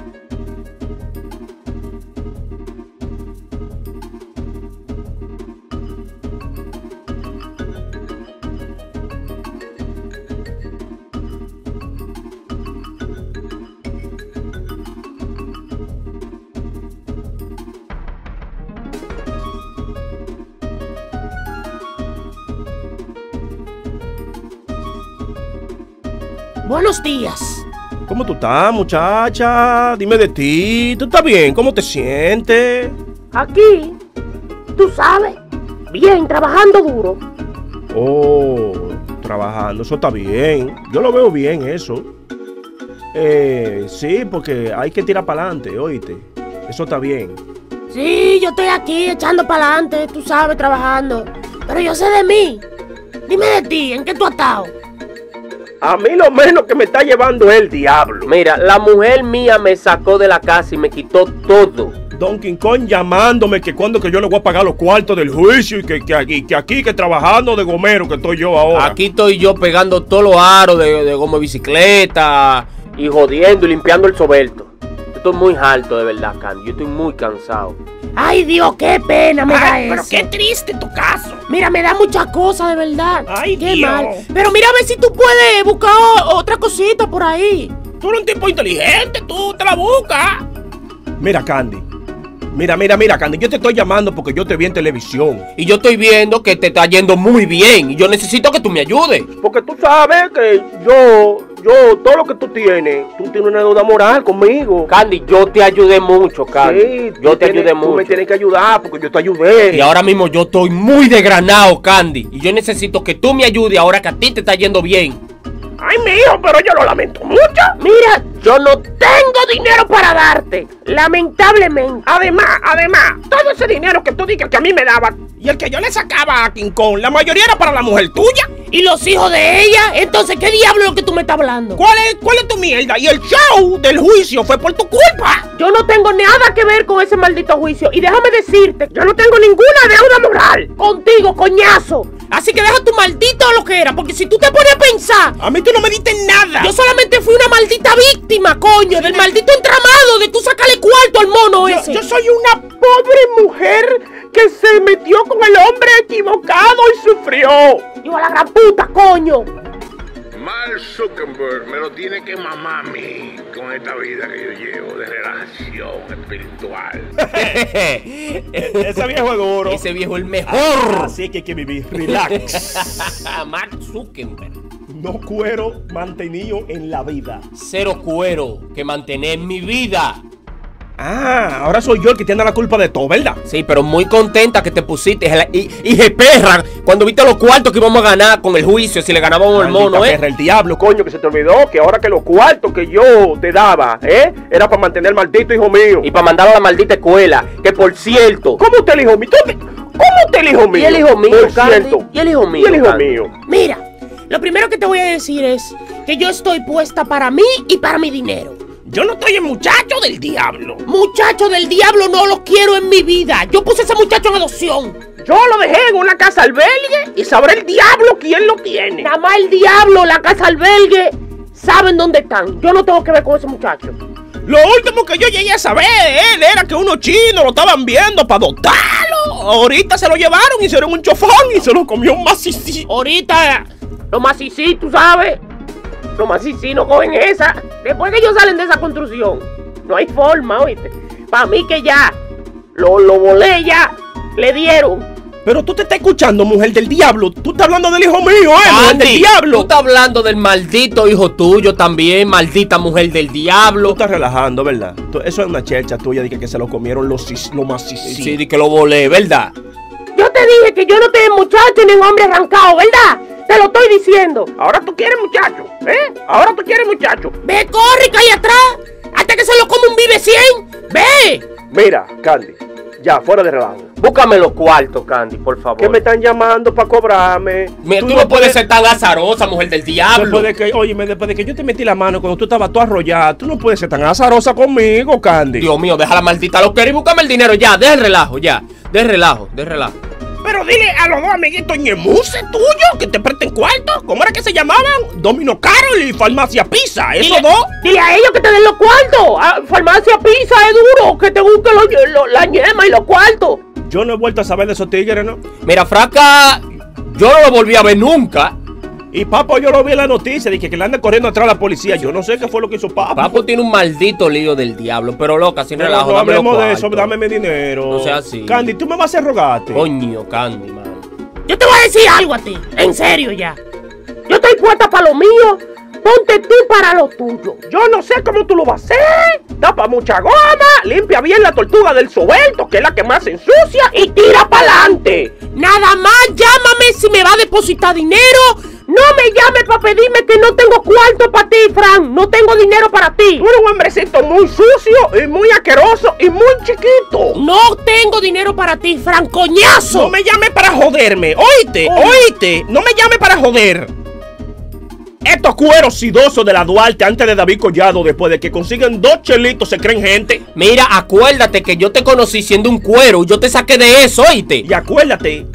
Buenos días. ¿Cómo tú estás, muchacha? Dime de ti. ¿Tú estás bien? ¿Cómo te sientes? Aquí, tú sabes, bien, trabajando duro. Oh, trabajando, eso está bien. Yo lo veo bien, eso. Sí, porque hay que tirar para adelante, oíste. Eso está bien. Sí, yo estoy aquí echando para adelante, tú sabes, trabajando. Pero yo sé de mí. Dime de ti, ¿en qué tú has estado? A mí lo menos que me está llevando es el diablo. Mira, la mujer mía me sacó de la casa y me quitó todo. Don King Kong llamándome que cuando que yo le voy a pagar los cuartos del juicio y que aquí que trabajando de gomero que estoy yo ahora. Aquí estoy yo pegando todos los aros de goma de bicicleta y jodiendo y limpiando el soberto. Estoy muy harto, de verdad, Candy. Yo estoy muy cansado. Ay, Dios, qué pena me da eso. Pero qué triste tu caso. Mira, me da muchas cosas, de verdad. Ay, qué Dios. mal. Pero mira a ver si tú puedes buscar otra cosita por ahí. Tú eres un tipo inteligente, tú te la buscas. Mira, Candy. Mira, Candy, yo te estoy llamando porque yo te vi en televisión. Y yo estoy viendo que te está yendo muy bien. Y yo necesito que tú me ayudes. Porque tú sabes que yo, todo lo que tú tienes una deuda moral conmigo. Candy, yo te ayudé mucho, Candy. Sí, yo te ayudé mucho. Tú me tienes que ayudar porque yo te ayudé. Y ahora mismo yo estoy muy desgranado, Candy. Y yo necesito que tú me ayudes ahora que a ti te está yendo bien. Ay, mijo, pero yo lo lamento mucho. Mira, yo no tengo dinero para darte. Lamentablemente. Además, todo ese dinero que tú dices que a mí me dabas Y el que yo le sacaba a King Kong, la mayoría era para la mujer tuya. ¿Y los hijos de ella? Entonces, ¿qué diablo es lo que tú me estás hablando? ¿Cuál es tu mierda? Y el show del juicio fue por tu culpa. Yo no tengo nada que ver con ese maldito juicio. Y déjame decirte, yo no tengo ninguna deuda moral contigo, coñazo. Así que deja tu maldito lo que era, porque si tú te pones a pensar... A mí tú no me diste nada. Yo solamente fui una maldita víctima, coño, del maldito entramado de tú sacarle cuarto al mono ese. Yo soy una pobre mujer que se metió con el hombre equivocado y sufrió. Yo a la gran puta, coño. Mark Zuckerberg me lo tiene que mamar a mí con esta vida que yo llevo de relación espiritual. Ese viejo es duro. Ese viejo es el mejor. Así que hay que vivir. Relax. Mark Zuckerberg. No cuero mantenido en la vida. Cero cuero que mantener en mi vida. Ah, ahora soy yo el que tiene la culpa de todo, ¿verdad? Sí, pero muy contenta que te pusiste. Hije perra, cuando viste los cuartos que íbamos a ganar con el juicio, si le ganábamos el mono, perra, el diablo, coño, que se te olvidó que ahora que los cuartos que yo te daba, era para mantener al maldito hijo mío. Y para mandarlo a la maldita escuela, que por cierto... ¿Cómo usted el hijo mío? ¿Cómo usted el hijo mío? ¿Y el hijo mío, por cierto? ¿Y el hijo mío? ¿Y el hijo mío? Mira, lo primero que te voy a decir es que yo estoy puesta para mí y para mi dinero. Yo no estoy el muchacho del diablo. Muchacho del diablo no lo quiero en mi vida. Yo puse a ese muchacho en adopción. Yo lo dejé en una casa albergue y sabrá el diablo quién lo tiene. Nada más el diablo, la casa albergue, saben dónde están. Yo no tengo que ver con ese muchacho. Lo último que yo llegué a saber de él era que unos chinos lo estaban viendo para adoptarlo. Ahorita se lo llevaron, hicieron un chofán y se lo comió un macicí. Ahorita, los macicí, tú sabes. Los macicí no cogen esa. Después que ellos salen de esa construcción, no hay forma, oíste. Para mí que ya, lo volé ya, le dieron. Pero tú te estás escuchando, mujer del diablo. Tú estás hablando del hijo mío, mujer del diablo. Tú estás hablando del maldito hijo tuyo también, maldita mujer del diablo. Tú estás relajando, ¿verdad? Eso es una chercha tuya de que se lo comieron los macicí. Sí, de que lo volé, ¿verdad? Yo te dije que yo no tengo muchacho ni un hombre arrancado, ¿verdad? Te lo estoy diciendo. Ahora tú quieres muchacho, ¿eh? Ahora tú quieres muchacho. Ve, corre, cae atrás. Hasta que se lo come un Vive 100. Ve. Mira, Candy, ya, fuera de relajo. Búscame los cuartos, Candy, por favor. Que me están llamando para cobrarme. Tú no puedes ser tan azarosa, mujer del diablo. Después de que yo te metí la mano cuando tú estabas todo arrollada, tú no puedes ser tan azarosa conmigo, Candy. Dios mío, deja la maldita loquera y búscame el dinero ya. Deja el relajo, ya. Deja el relajo. Pero dile a los dos amiguitos ñemuse tuyos que te presten cuartos. ¿Cómo era que se llamaban? Domino Carol y Farmacia Pizza. ¿Esos dos? Dile a ellos que te den los cuartos. Farmacia Pizza es duro. Que te busquen la ñema y los cuartos. Yo no he vuelto a saber de esos tigres, ¿no? Mira, Fraca, yo no lo volví a ver nunca. Y Papo, yo lo vi en la noticia, de que le anda corriendo atrás a la policía. Yo no sé qué fue lo que hizo Papo. Papo tiene un maldito lío del diablo, pero loca, sin relajo, no dame hablemos de eso, dame mi dinero. No sea así. Candy, tú me vas a hacer rogarte. Coño, Candy, man. Yo te voy a decir algo a ti, en serio ya. Yo estoy puesta para lo mío. Ponte tú para lo tuyo. Yo no sé cómo tú lo vas a hacer. Tapa mucha goma, limpia bien la tortuga del soberto, que es la que más se ensucia, y tira para adelante. Nada más llámame si me va a depositar dinero. No me llames para pedirme que no tengo cuarto para ti, Fran. No tengo dinero para ti. Tú eres un hombrecito muy sucio y muy asqueroso y muy chiquito. No tengo dinero para ti, Fran, coñazo. No me llames para joderme. Oíste. No me llames para joder. Estos cueros sidosos de la Duarte antes de David Collado, después de que consiguen 2 chelitos, se creen gente. Mira, acuérdate que yo te conocí siendo un cuero y yo te saqué de eso, ¿oíste? Y acuérdate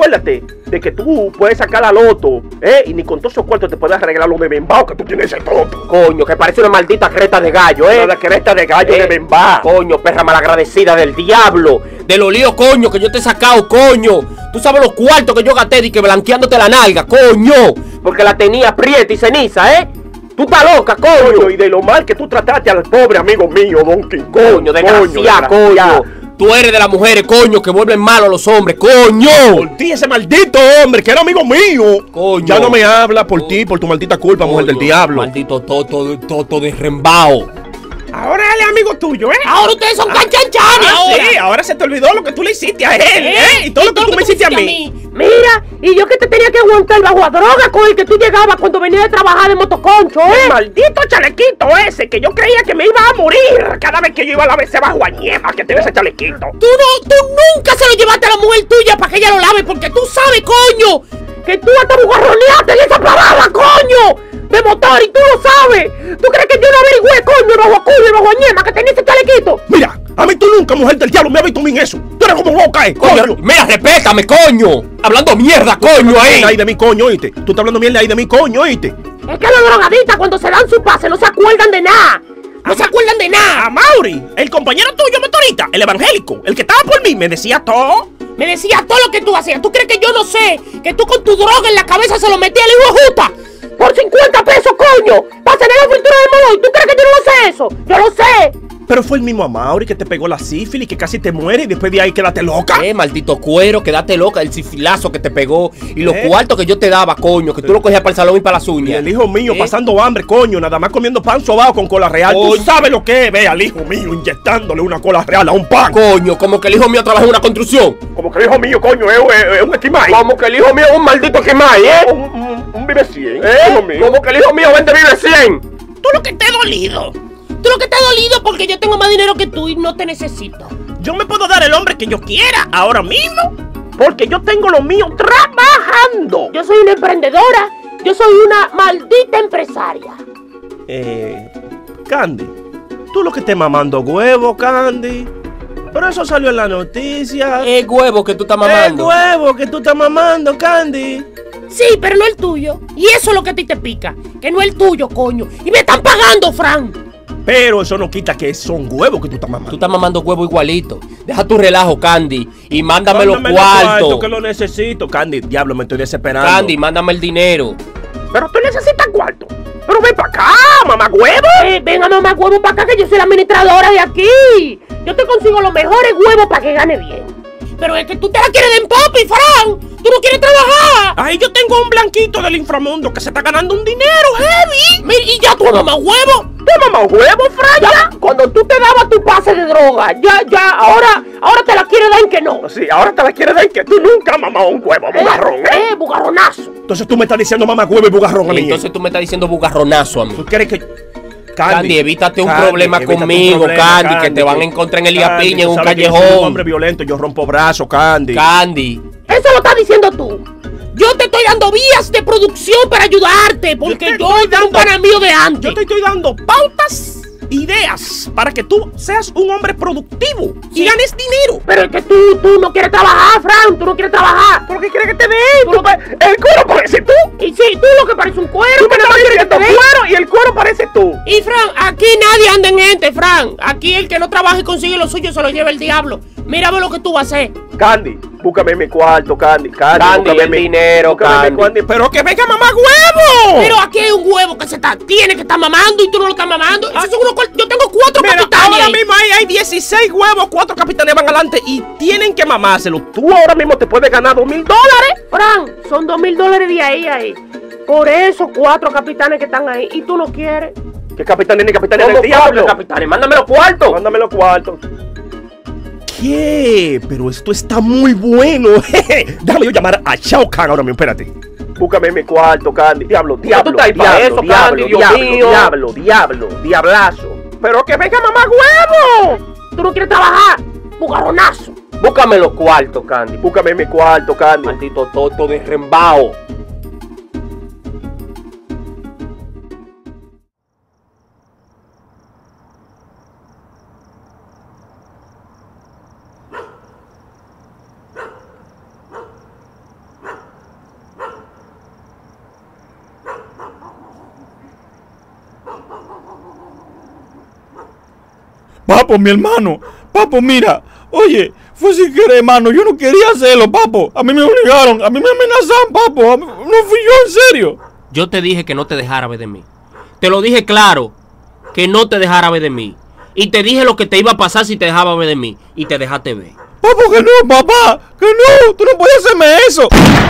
de que tú puedes sacar la loto, y ni con todos esos cuartos te puedes arreglar lo de Bembao que tú tienes el toto. Coño, que parece una maldita creta de gallo, Una creta de gallo de Bembao. Coño, perra malagradecida del diablo. De los líos, coño, que yo te he sacado, coño. Tú sabes los cuartos que yo gasté de que blanqueándote la nalga, coño. Porque la tenía prieta y ceniza, Tú estás loca, coño. Y de lo mal que tú trataste al pobre amigo mío, Don King Kong. Coño, desgraciado, coño. Tú eres de las mujeres, coño, que vuelven malos a los hombres, coño. Por ti, ese maldito hombre, que era amigo mío. Coño. Ya no me habla por ti, por tu maldita culpa, mujer del diablo. Maldito toto de rembao. Ahora él es amigo tuyo, Ahora ustedes son canchanchanes. Sí, ahora se te olvidó lo que tú le hiciste a él, Y todo lo que tú me hiciste a mí. Mira, y yo que te tenía que aguantar bajo a droga con el que tú llegabas cuando venía de trabajar de motoconcho, El maldito chalequito ese, que yo creía que me iba a morir cada vez que yo iba a lavarse bajo a ñema que tiene ese chalequito. Tú nunca se lo llevaste a la mujer tuya para que ella lo lave, porque tú sabes, coño, que tú hasta bugarroneaste en esa parada, coño, de motor, y tú lo sabes. ¿Tú crees que yo no averigüé, coño, bajo a culo y bajo a ñema que tenía ese chalequito? Mira, a mí tú nunca, mujer del diablo, me has visto a mí en eso. Tú eres como loca, coño. Mira, respétame, coño. Hablando mierda, coño, ahí de mi coño, oíste. Tú estás hablando mierda ahí de mi coño, oíste. Es que los drogadictas cuando se dan su pase no se acuerdan de nada. No se acuerdan de nada. A Mauri, el compañero tuyo motorista, el evangélico, el que estaba por mí, me decía todo. Me decía todo lo que tú hacías. ¿Tú crees que yo no sé que tú con tu droga en la cabeza se lo metías al hijo de justa? Por 50 pesos, coño. Para tener la fritura del Moloy. ¿Tú crees que yo no sé eso? Yo lo sé. Pero fue el mismo Amaury que te pegó la sífilis, que casi te muere y después de ahí quédate loca. Maldito cuero, quédate loca, el sifilazo que te pegó y los cuartos que yo te daba, coño, que tú lo cogías para el salón y para las uñas. Y el hijo mío pasando hambre, coño, nada más comiendo pan sobao con cola real. Coño. ¿Tú sabes lo que es? Ve al hijo mío inyectándole una cola real a un pan. Coño, como que el hijo mío trabaja en una construcción. Como que el hijo mío, coño, es un esquimay. Como que el hijo mío es un maldito esquimay, Un Vive 100. Como que el hijo mío vende Vive 100. Tú lo que te ha dolido. Tú lo que te ha dolido porque yo tengo más dinero que tú y no te necesito. Yo me puedo dar el hombre que yo quiera ahora mismo, porque yo tengo lo mío trabajando. Yo soy una emprendedora. Yo soy una maldita empresaria. Candy, tú lo que estés mamando huevo, Candy. Pero eso salió en la noticia. Es huevo que tú estás mamando. Es huevo que tú estás mamando, Candy. Sí, pero no el tuyo. Y eso es lo que a ti te pica. Que no es el tuyo, coño. Y me están pagando, Fran. Pero eso no quita que son huevos que tú estás mamando. Tú estás mamando huevo igualito. Deja tu relajo, Candy, y mándame los cuartos. Que lo necesito. Candy, diablo, me estoy desesperando. Candy, mándame el dinero. Pero tú necesitas cuarto. Pero ven para acá, mamá huevo. Venga, mamá huevo para acá, que yo soy la administradora de aquí. Yo te consigo los mejores huevos para que gane bien. Pero es que tú te la quieres de Poppy, Fran. Tú no quieres trabajar. Ahí yo tengo un blanquito del inframundo que se está ganando un dinero heavy. Mira, y ya tu mamá huevo. ¿Tu mamá huevo, Fran? Ya, cuando tú te dabas tu pase de droga, ya, ahora te la quieres dar en que no. Sí, ahora te la quieres dar en que tú nunca mamá un huevo, bugarrón, bugarronazo. Entonces tú me estás diciendo mamá huevo y bugarrón a mí. Entonces tú me estás diciendo bugarronazo a mí. ¿Tú quieres que...? Candy, evítate un problema conmigo, Candy, que te van a encontrar en el Iapiña, en un callejón. Yo soy un hombre violento, yo rompo brazos, Candy. Candy. Eso lo estás diciendo tú. Yo te estoy dando vías de producción para ayudarte, porque yo soy un pana mío de antes. Yo te estoy dando pautas, ideas, para que tú seas un hombre productivo y ganes dinero. Pero es que tú no quieres trabajar, Fran, tú no quieres trabajar. ¿Por qué quieres que te dé? El cuero parece tú. Y sí, tú lo que parece un cuero. Tú me estás diciendo cuero y el cuero parece tú. Y Fran, aquí nadie anda en gente, Fran. Aquí el que no trabaja y consigue lo suyo se lo lleva el diablo. Mira lo que tú vas a hacer. Candy, búscame mi cuarto, Candy, búscame mi dinero, Candy. Pero que venga mamá huevo. Pero aquí hay un huevo que tiene que estar mamando y tú no lo estás mamando. Yo tengo 4 capitanes. Ahora mismo hay 16 huevos, 4 capitanes van adelante y tienen que mamárselo. Tú ahora mismo te puedes ganar $2,000. Fran, son $2,000 de ahí. Por eso 4 capitanes que están ahí y tú no quieres. ¿Qué capitanes ni capitanes del diablo? Capitanes, mándame los cuartos. Mándame los cuartos. ¿Qué? Pero esto está muy bueno. Déjame yo llamar a Shao Kahn ahora mismo, espérate. Búscame mi cuarto, Candy. Diablo, tú estás ahí para eso, Candy, Dios mío. Diablazo. Pero que venga mamá huevo. Tú no quieres trabajar, bugarronazo. Búscame los cuartos, Candy. Búscame mi cuarto, Candy. Maldito toto de rembao. Papo, mi hermano. Papo, mira. Oye, fue sin querer, hermano. Yo no quería hacerlo, papo. A mí me obligaron. A mí me amenazaron, papo. No fui yo, en serio. Yo te dije que no te dejara ver de mí. Te lo dije claro. Que no te dejara ver de mí. Y te dije lo que te iba a pasar si te dejaba ver de mí. Y te dejaste ver. Papo, que no, papá. Que no. Tú no puedes hacerme eso.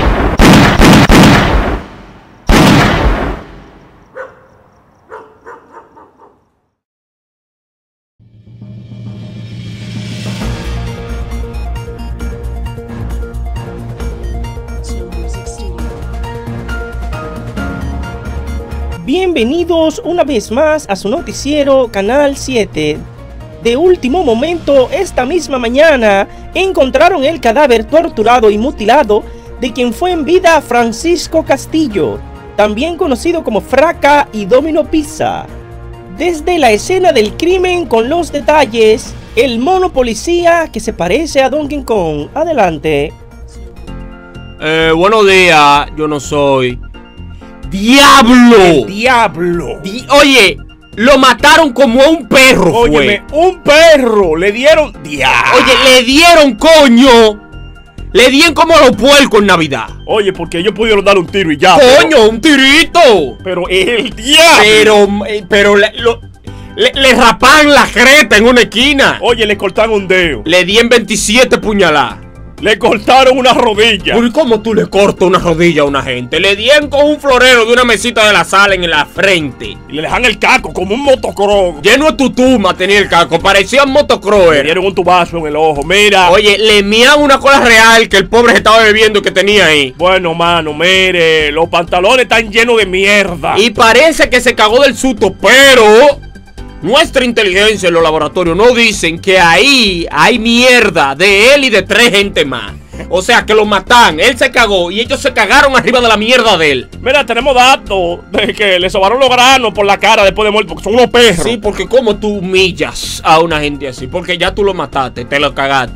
Bienvenidos una vez más a su noticiero Canal 7. De último momento, esta misma mañana, encontraron el cadáver torturado y mutilado de quien fue en vida Francisco Castillo, también conocido como Fraca y Domino Pizza. Desde la escena del crimen con los detalles, el mono policía que se parece a Donkey Kong. Adelante. Buenos días, yo no soy... ¡Diablo! ¡El diablo! Oye, lo mataron como a un perro. Óyeme, un perro, le dieron... ¡Diablo! Oye, le dieron, coño. Le dieron como a los puercos en Navidad. Oye, porque ellos pudieron dar un tiro y ya. ¡Coño, un tirito! Pero el diablo. Pero le raparon la creta en una esquina. Oye, le cortaron un dedo. Le dieron 27 puñaladas. Le cortaron una rodilla. ¿Y cómo tú le cortas una rodilla a una gente? Le dieron con un florero de una mesita de la sala en la frente. Y le dejan el caco como un motocross. Lleno de tutuma tenía el caco. Parecía un motocross. Le dieron un tubazo en el ojo, mira. Oye, le mían una cola real que el pobre se estaba bebiendo que tenía ahí. Bueno, mano, mire, los pantalones están llenos de mierda. Y parece que se cagó del susto, pero... nuestra inteligencia en los laboratorios no dicen que ahí hay mierda de él y de 3 gente más. O sea, que lo matan. Él se cagó y ellos se cagaron arriba de la mierda de él. Mira, tenemos datos de que le sobaron los granos por la cara después de muerto, porque son unos perros. Sí, porque como tú humillas a una gente así, porque ya tú lo mataste, te lo cagaste.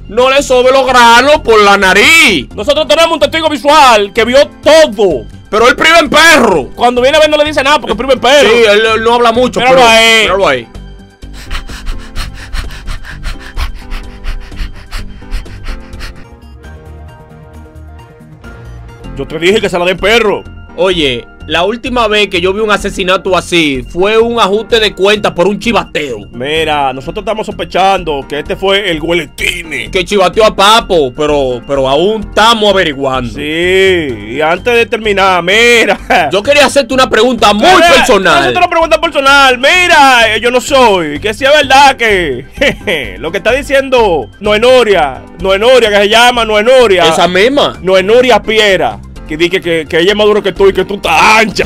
no le sobe los granos por la nariz. Nosotros tenemos un testigo visual que vio todo. Pero él priva en perro. Cuando viene a ver no le dice nada porque priva en perro. Sí, él no habla mucho. Míralo ahí. Míralo ahí. Yo te dije que se la den perro. Oye, la última vez que yo vi un asesinato así fue un ajuste de cuentas por un chivateo. Mira, nosotros estamos sospechando que este fue el Gueletini. Que chivateó a Papo, pero aún estamos averiguando. Sí, y antes de terminar, mira. Yo quería hacerte una pregunta muy personal. Hacerte una pregunta personal. Mira, yo no soy. Que si es verdad que lo que está diciendo Noenoria, que se llama Noenoria. Esa misma. Noenoria Piera. Que dice que ella es más duro que tú y que tú estás ancha.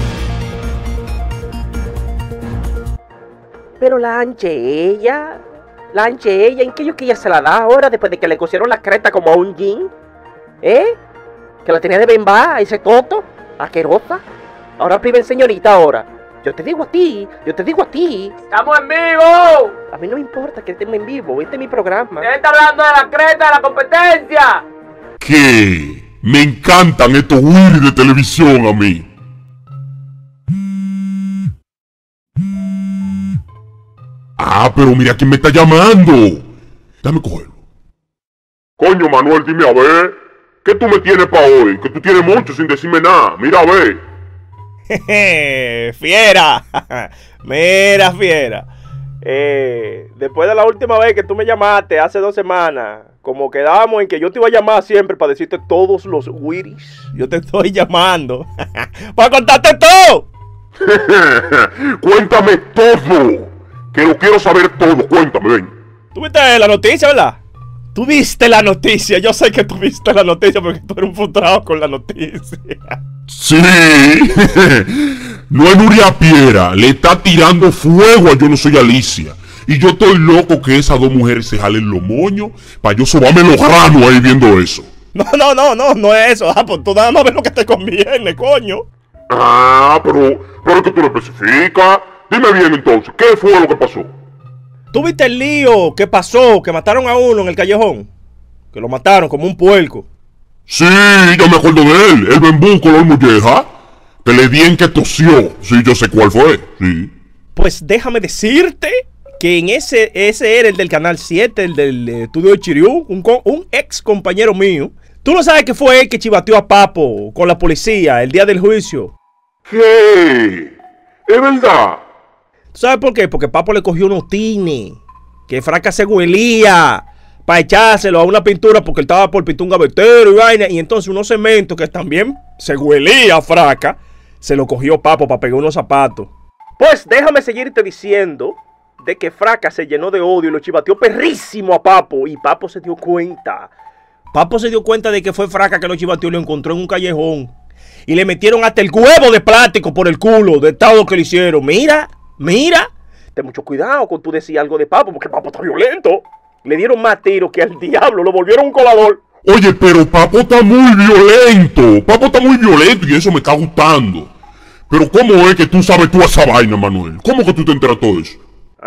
Pero la anche ella, ¿en qué yo que ella se la da ahora después de que le cosieron la creta como a un jean? Que la tenía de bemba, ese toto, asquerosa. Ahora priven señorita ahora. Yo te digo a ti. ¡Estamos en vivo! A mí no me importa que estemos en vivo, este es mi programa. ¿Quién está hablando de la creta de la competencia? ¿Qué? Me encantan estos Willy de televisión a mí. Ah, pero mira quién me está llamando. Dame cogerlo. Coño, Manuel, dime a ver. ¿Qué tú me tienes para hoy? Que tú tienes mucho sin decirme nada. Mira a ver. Fiera. Mira, fiera. Después de la última vez que tú me llamaste, hace 2 semanas, como quedamos en que yo te iba a llamar siempre para decirte todos los wiris, yo te estoy llamando para contarte todo. Cuéntame todo. Que lo quiero saber todo. Cuéntame, ven. ¿Tú viste la noticia, verdad? ¿Tú viste la noticia? Yo sé que tú viste la noticia porque tú eres un frustrado con la noticia. Sí. No es Nuria Piera. Le está tirando fuego a Yo No Soy Alicia. Y yo estoy loco que esas 2 mujeres se jalen los moños para yo sobarme los granos ahí viendo eso. No es eso. Pues tú nada más ves lo que te conviene, coño. Ah, pero es que tú lo especificas. Dime bien entonces, ¿qué fue lo que pasó? ¿Tú viste el lío que pasó? Que mataron a uno en el callejón. Que lo mataron como un puerco. Sí, yo me acuerdo de él. El bembú color molleja. Que le di en que tosió. Sí, yo sé cuál fue. Sí. Pues déjame decirte que en ese era el del Canal 7, el del estudio de Chiriú, un ex compañero mío. ¿Tú no sabes que fue él que chivateó a Papo con la policía el día del juicio? ¿Qué? ¿Es verdad? ¿Tú sabes por qué? Porque Papo le cogió unos tines que Fraca se huelía para echárselo a una pintura porque él estaba por pintar un gavetero y vaina. Y entonces unos cementos que también se huelía a Fraca, se lo cogió Papo para pegar unos zapatos. Pues déjame seguirte diciendo de que Fraca se llenó de odio y lo chivateó perrísimo a Papo. Y Papo se dio cuenta. Papo se dio cuenta de que fue Fraca que lo chivateó y lo encontró en un callejón. Y le metieron hasta el huevo de plástico por el culo de estado que le hicieron. Mira. Ten mucho cuidado con tú decir algo de Papo porque Papo está violento. Le dieron más tiros que al diablo. Lo volvieron un colador. Oye, pero Papo está muy violento. Papo está muy violento y eso me está gustando. Pero ¿cómo es que tú sabes tú esa vaina, Manuel? ¿Cómo que tú te enteras todo eso?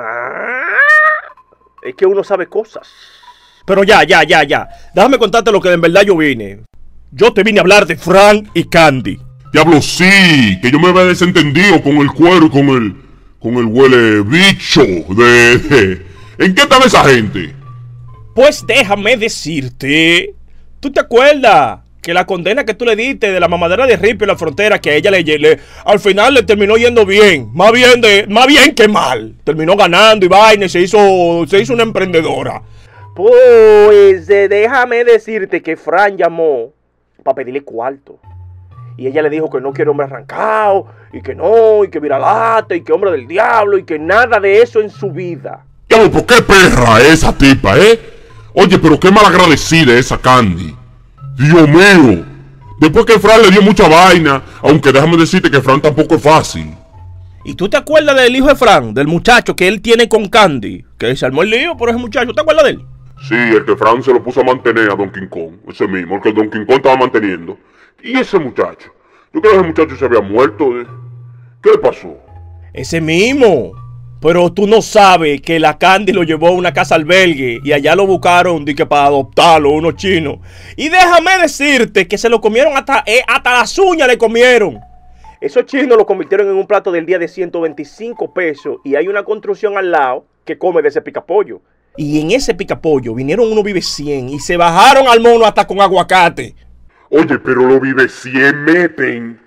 Es que uno sabe cosas. Pero ya. Déjame contarte lo que en verdad yo vine. Yo te vine a hablar de Frank y Candy. Diablo, sí, que yo me había desentendido con el cuero y con el huele bicho de... ¿En qué estaba esa gente? Pues déjame decirte. ¿Tú te acuerdas que la condena que tú le diste de la mamadera de Ripio en la frontera, que a ella al final le terminó yendo bien? Más bien que mal. Terminó ganando y vaina y se hizo una emprendedora. Pues déjame decirte que Fran llamó para pedirle cuarto. Y ella le dijo que no quiere hombre arrancado, y que no, y que viralata, y que hombre del diablo, y que nada de eso en su vida. Diablo, ¿por qué perra esa tipa, Oye, pero qué malagradecida esa Candy. Dios mío. Después que Fran le dio mucha vaina, aunque déjame decirte que Fran tampoco es fácil. ¿Y tú te acuerdas del hijo de Fran, del muchacho que él tiene con Candy? Que se armó el lío por ese muchacho, ¿te acuerdas de él? Sí, el que Fran se lo puso a mantener a Don King Kong, ese mismo, el que Don King Kong estaba manteniendo. ¿Y ese muchacho? Yo creo que ese muchacho se había muerto. ¿Qué le pasó? Ese mismo. Pero tú no sabes que la Candy lo llevó a una casa albergue y allá lo buscaron para adoptarlo, unos chinos. Y déjame decirte que se lo comieron hasta las uñas le comieron. Esos chinos lo convirtieron en un plato del día de 125 pesos y hay una construcción al lado que come de ese picapollo. Y en ese picapollo vinieron unos Vive 100 y se bajaron al mono hasta con aguacate. Oye, pero los Vive 100 meten.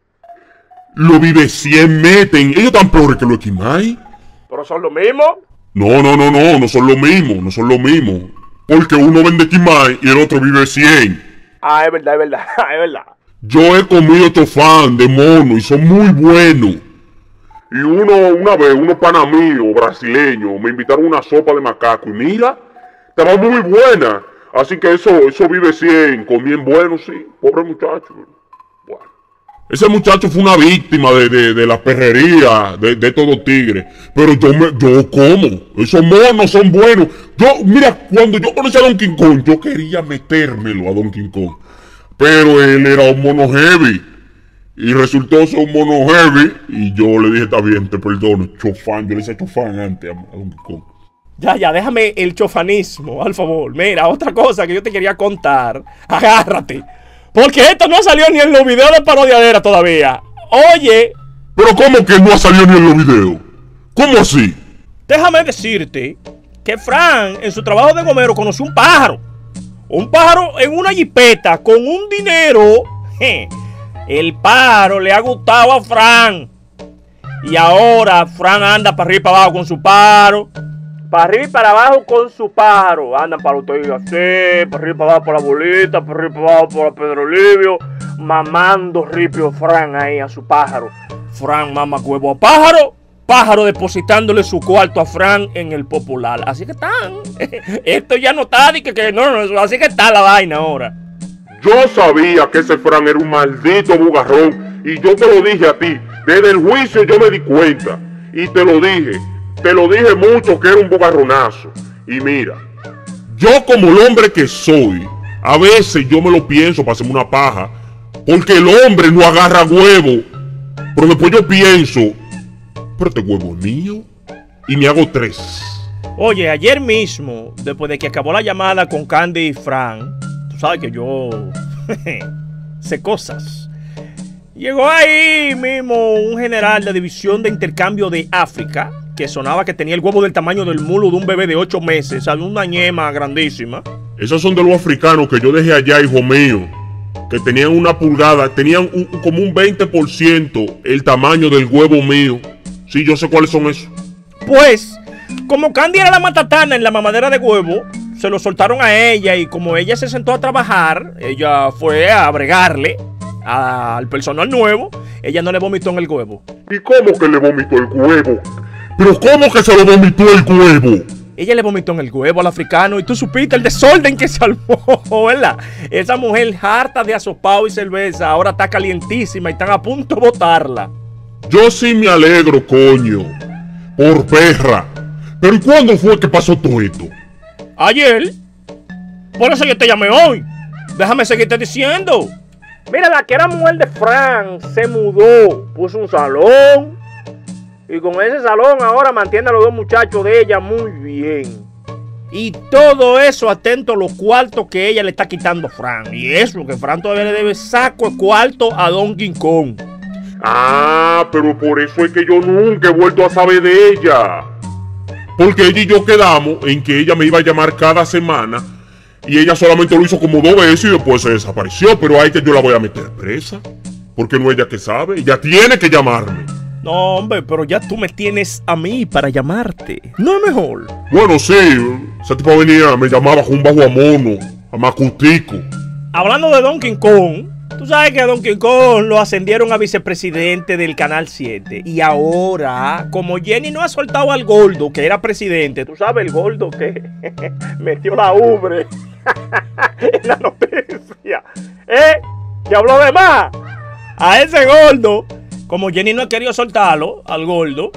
Los Vive 100 meten. Ellos están peores que los Equimay. ¿Pero son lo mismo? No son lo mismo, no son lo mismo. Porque uno vende Equimay y el otro Vive 100. Ah, es verdad, es verdad, es verdad. Yo he comido chofán de mono y son muy buenos. Y una vez, unos panas míos, brasileños, me invitaron a una sopa de macaco. Y mira, estaba muy buena. Así que eso Vive 100, comían bueno, sí. Pobre muchacho. Bueno. Ese muchacho fue una víctima de la perrería de estos dos tigres. Pero yo como. Esos monos son buenos. Mira, cuando yo conocí a Donkey Kong, yo quería metérmelo a Donkey Kong. Pero él era un mono heavy. Y resultó ser un mono heavy. Y yo le dije, está bien, te perdono. Chofán, yo le hice chofán antes a Donkey Kong. Ya, déjame el chofanismo, al favor. Mira, otra cosa que yo te quería contar. Agárrate. Porque esto no salió ni en los videos de parodiadera todavía. Oye. ¿Pero cómo que no ha salido ni en los videos? ¿Cómo así? Déjame decirte que Fran, en su trabajo de gomero, conoció un pájaro. Un pájaro en una jipeta con un dinero. El pájaro le ha gustado a Fran. Y ahora Fran anda para arriba y para abajo con su pájaro. Para arriba y para abajo con su pájaro. Andan para ustedes así, para arriba y para abajo por la bolita, para arriba y para abajo por la Pedro Livio. Mamando ripio Fran ahí a su pájaro. Fran mama huevo a pájaro. Pájaro depositándole su cuarto a Fran en el Popular. Así que están. Esto ya no está. No, así que está la vaina ahora. Yo sabía que ese Fran era un maldito bugarrón. Y yo te lo dije a ti. Desde el juicio yo me di cuenta. Y te lo dije. Te lo dije mucho que era un bugarronazo. Y mira, yo como el hombre que soy, a veces yo me lo pienso para hacerme una paja. Porque el hombre no agarra huevo. Pero después yo pienso, pero este huevo es mío. Y me hago 3. Oye, ayer mismo, después de que acabó la llamada con Candy y Fran, tú sabes que yo sé cosas. Llegó ahí mismo un general de división de intercambio de África, que sonaba que tenía el huevo del tamaño del mulo de un bebé de 8 meses, ¿sabes? Una ñema grandísima. Esos son de los africanos que yo dejé allá, hijo mío, que tenían una pulgada, tenían como un 20% el tamaño del huevo mío. Sí, yo sé cuáles son esos. Pues, como Candy era la matatana en la mamadera de huevo, se lo soltaron a ella y como ella se sentó a trabajar, ella fue a bregarle al personal nuevo, ella no le vomitó en el huevo. ¿Y cómo que le vomitó el huevo? ¿Pero cómo que se le vomitó el huevo? Ella le vomitó en el huevo al africano y tú supiste el desorden que se armó, ¿verdad? Esa mujer harta de asopao y cerveza ahora está calientísima y están a punto de botarla. Yo sí me alegro, coño. Por perra. ¿Pero cuándo fue que pasó todo esto? Ayer. Por eso yo te llamé hoy. Déjame seguirte diciendo. Mira, la que era mujer de Fran se mudó, puso un salón. Y con ese salón ahora mantiene a los 2 muchachos de ella muy bien. Y todo eso atento a los cuartos que ella le está quitando a Fran. Y eso, que Fran todavía le debe saco de cuarto a Donkey Kong. Ah, pero por eso es que yo nunca he vuelto a saber de ella. Porque ella y yo quedamos en que ella me iba a llamar cada semana. Y ella solamente lo hizo como 2 veces y después se desapareció. Pero a ella yo la voy a meter presa. Porque no es ella que sabe. Ella tiene que llamarme. No, hombre, pero ya tú me tienes a mí para llamarte. ¿No es mejor? Bueno, sí. Ese tipo venía, me llamaba con un bajo a mono, a Macutico. Hablando de Donkey Kong, tú sabes que a Donkey Kong lo ascendieron a vicepresidente del Canal 7. Y ahora, como Jenny no ha soltado al gordo, que era presidente, tú sabes, el gordo que metió la ubre en la noticia. ¿Que habló de más? A ese gordo, como Jenny no ha querido soltarlo al gordo,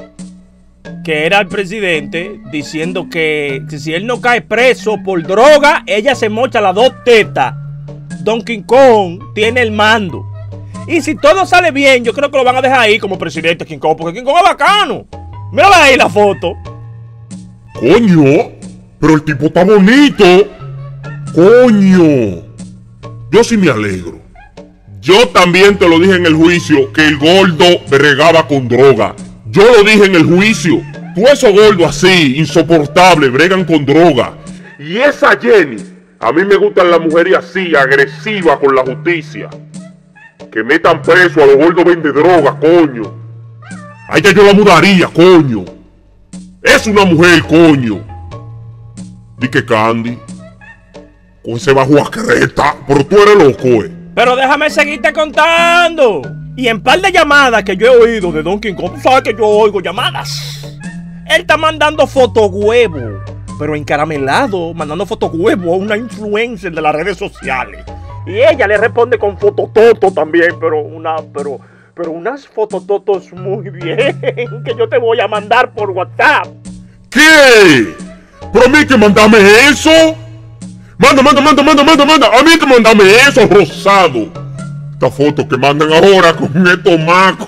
que era el presidente, diciendo que si él no cae preso por droga, ella se mocha las 2 tetas. Donkey Kong tiene el mando. Y si todo sale bien, yo creo que lo van a dejar ahí como presidente King Kong, porque King Kong es bacano. Mírala ahí la foto. Coño, pero el tipo está bonito. Coño, yo sí me alegro. Yo también te lo dije en el juicio que el gordo bregaba con droga. Yo lo dije en el juicio. Tú esos gordos así, insoportables, bregan con droga. Y esa Jenny, a mí me gustan las mujeres así, agresivas con la justicia. Que metan preso a los gordos vende droga, coño. A ella yo la mudaría, coño. Es una mujer, coño. Di que Candy. Con ese bajo a creta. Pero tú eres loco, Pero déjame seguirte contando. Y en par de llamadas que yo he oído de Donkey Kong, tú sabes que yo oigo llamadas. Él está mandando fotohuevo, pero encaramelado, mandando fotohuevo a una influencer de las redes sociales. Y ella le responde con fotototo también, pero unas fotototos muy bien, que yo te voy a mandar por WhatsApp. ¿Qué? ¿Pero a mí que mandame eso? Manda. A mí que mandame eso, rosado. Esta foto que mandan ahora con estos macos.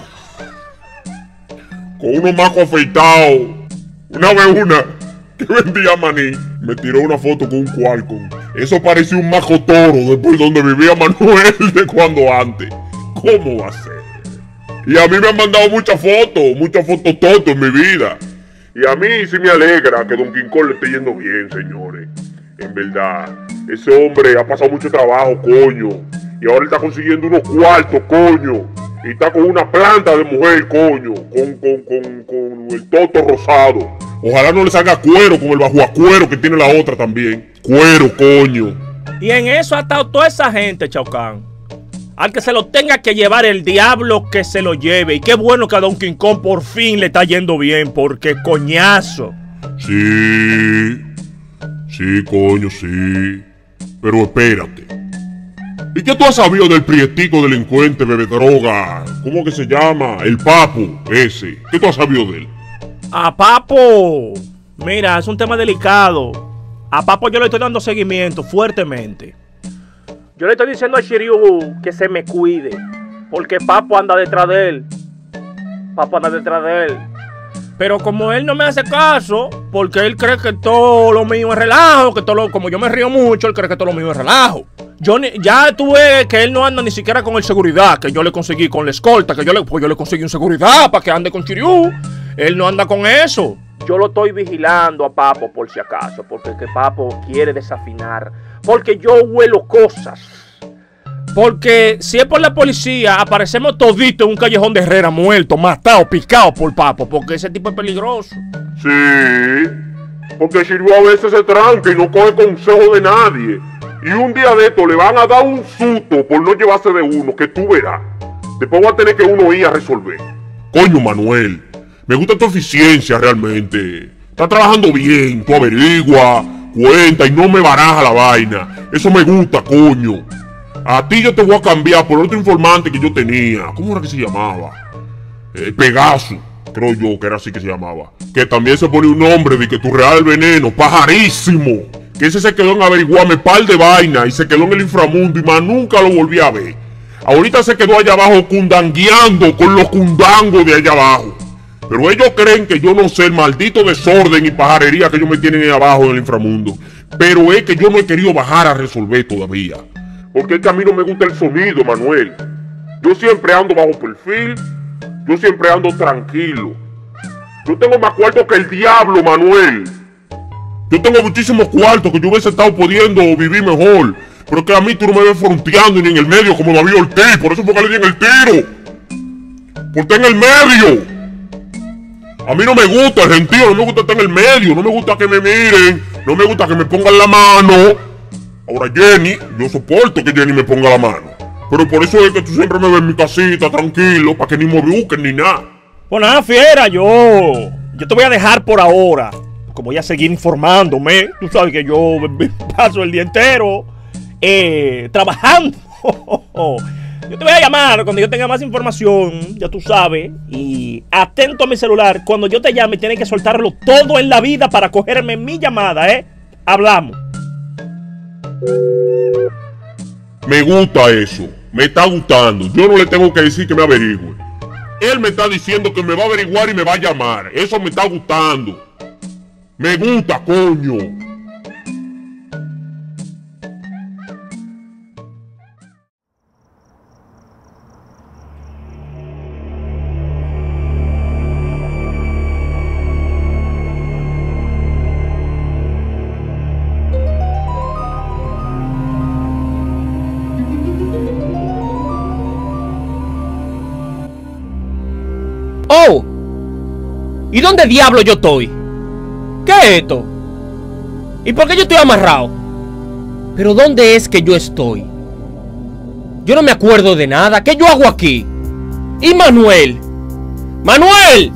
Con unos macos afeitados. Una vez que vendía maní, me tiró una foto con un Qualcomm. Eso parecía un maco toro después donde vivía Manuel de cuando antes. ¿Cómo va a ser? Y a mí me han mandado muchas fotos toto en mi vida. Y a mí sí me alegra que Don King Kong le esté yendo bien, señores. En verdad, ese hombre ha pasado mucho trabajo, coño. Y ahora está consiguiendo unos cuartos, coño. Y está con una planta de mujer, coño. Con el toto rosado. Ojalá no le salga cuero con el bajo a cuero que tiene la otra también. Cuero, coño. Y en eso ha estado toda esa gente, Chaucán. Al que se lo tenga que llevar el diablo, que se lo lleve. Y qué bueno que a Donkey Kong por fin le está yendo bien, porque coñazo. Sí, coño, sí. Pero espérate. ¿Y qué tú has sabido del prietico delincuente bebe droga? ¿Cómo que se llama? El Papo, ese. ¿Qué tú has sabido de él? A Papo, mira, es un tema delicado. A Papo yo le estoy dando seguimiento fuertemente. Yo le estoy diciendo a Shiryu que se me cuide, porque Papo anda detrás de él. Pero como él no me hace caso, porque él cree que todo lo mío es relajo, como yo me río mucho, él cree que todo lo mío es relajo. Ya tuve que él no anda ni siquiera con el seguridad, que yo le conseguí con la escolta, yo le conseguí un seguridad para que ande con Shiryu. Él no anda con eso. Yo lo estoy vigilando a Papo por si acaso, porque que Papo quiere desafinar. Porque yo huelo cosas. Porque si es por la policía, aparecemos toditos en un callejón de Herrera muertos, matados, picados por Papo, porque ese tipo es peligroso. Sí, porque Shiryu a veces se tranca y no coge consejo de nadie. Y un día de esto le van a dar un susto por no llevarse de uno, que tú verás. Después va a tener que uno ir a resolver. Coño, Manuel, me gusta tu eficiencia realmente. Estás trabajando bien, tú averigua, cuenta y no me baraja la vaina. Eso me gusta, coño. A ti yo te voy a cambiar por otro informante que yo tenía. ¿Cómo era que se llamaba? Pegaso, creo yo que era así que se llamaba. Que también se pone un nombre de que tu real veneno, pajarísimo. Que ese se quedó en averiguarme par de vaina y se quedó en el inframundo y más nunca lo volví a ver. Ahorita se quedó allá abajo cundangueando con los cundangos de allá abajo. Pero ellos creen que yo no sé el maldito desorden y pajarería que ellos me tienen ahí abajo en el inframundo. Pero es que yo no he querido bajar a resolver todavía. Porque es que a mí no me gusta el sonido, Manuel. Yo siempre ando bajo perfil. Yo siempre ando tranquilo. Yo tengo más cuartos que el diablo, Manuel. Yo tengo muchísimos cuartos que yo hubiese estado pudiendo vivir mejor. Pero es que a mí tú no me ves fronteando ni en el medio como David Ortiz. Por eso fue que le di en el tiro. Porque en el medio. A mí no me gusta el gentío, no me gusta estar en el medio. No me gusta que me miren. No me gusta que me pongan la mano. Ahora Jenny, yo soporto que Jenny me ponga la mano. Pero por eso es que tú siempre me ves en mi casita tranquilo, para que ni me busquen ni nada. Pues nada, fiera, yo te voy a dejar por ahora. Como voy a seguir informándome. Tú sabes que yo paso el día entero trabajando. Yo te voy a llamar cuando yo tenga más información, ya tú sabes. Y atento a mi celular. Cuando yo te llame, tienes que soltarlo todo en la vida para cogerme mi llamada, Hablamos. Me gusta eso. Me está gustando. Yo no le tengo que decir que me averigüe. Él me está diciendo que me va a averiguar y me va a llamar. Eso me está gustando. Me gusta, coño. ¡Oh! ¿Y dónde diablo yo estoy? ¿Qué es esto? ¿Y por qué yo estoy amarrado? ¿Pero dónde es que yo estoy? Yo no me acuerdo de nada. ¿Qué yo hago aquí? ¿Y Manuel? ¡Manuel!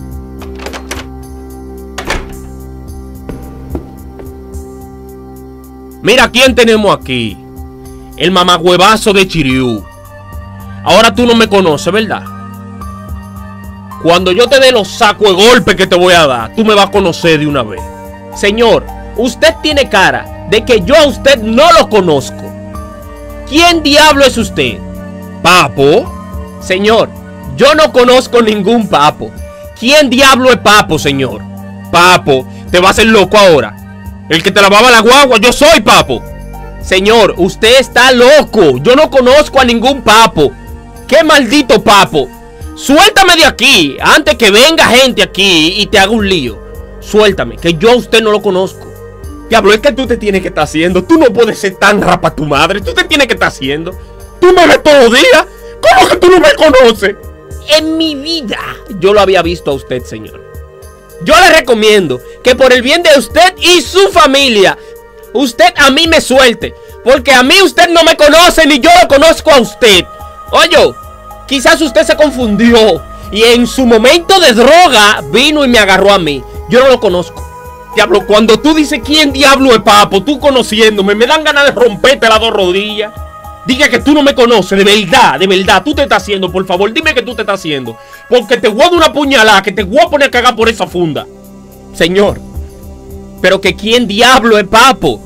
Mira quién tenemos aquí. El mamagüevazo de Chiriú. Ahora tú no me conoces, ¿verdad? Cuando yo te dé los sacos de golpe que te voy a dar, tú me vas a conocer de una vez. Señor, usted tiene cara de que yo a usted no lo conozco. ¿Quién diablo es usted? ¿Papo? Señor, yo no conozco ningún papo. ¿Quién diablo es Papo, señor? Papo, te vas a hacer loco ahora. El que te lavaba la guagua, yo soy Papo. Señor, usted está loco. Yo no conozco a ningún Papo. ¿Qué maldito Papo? Suéltame de aquí, antes que venga gente aquí y te haga un lío. Suéltame, que yo a usted no lo conozco. Diablo, es que tú te tienes que estar haciendo. Tú no puedes ser tan rapa tu madre. Tú te tienes que estar haciendo. Tú me ves todos los días. ¿Cómo que tú no me conoces? En mi vida yo lo había visto a usted, señor. Yo le recomiendo que por el bien de usted y su familia, usted a mí me suelte. Porque a mí usted no me conoce, ni yo lo conozco a usted. Oye, quizás usted se confundió y en su momento de droga vino y me agarró a mí. Yo no lo conozco. Diablo, cuando tú dices quién diablo es Papo, tú conociéndome, me dan ganas de romperte las dos rodillas. Diga que tú no me conoces, de verdad, tú te estás haciendo, por favor, dime que tú te estás haciendo. Porque te voy a dar una puñalada, que te voy a poner a cagar por esa funda. Señor, pero que quién diablo es Papo.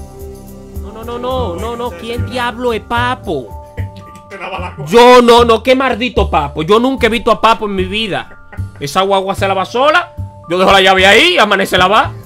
No, ¿quién diablo es Papo? Yo no, qué maldito Papo. Yo nunca he visto a Papo en mi vida. Esa guagua se lava sola. Yo dejo la llave ahí, amanece la va.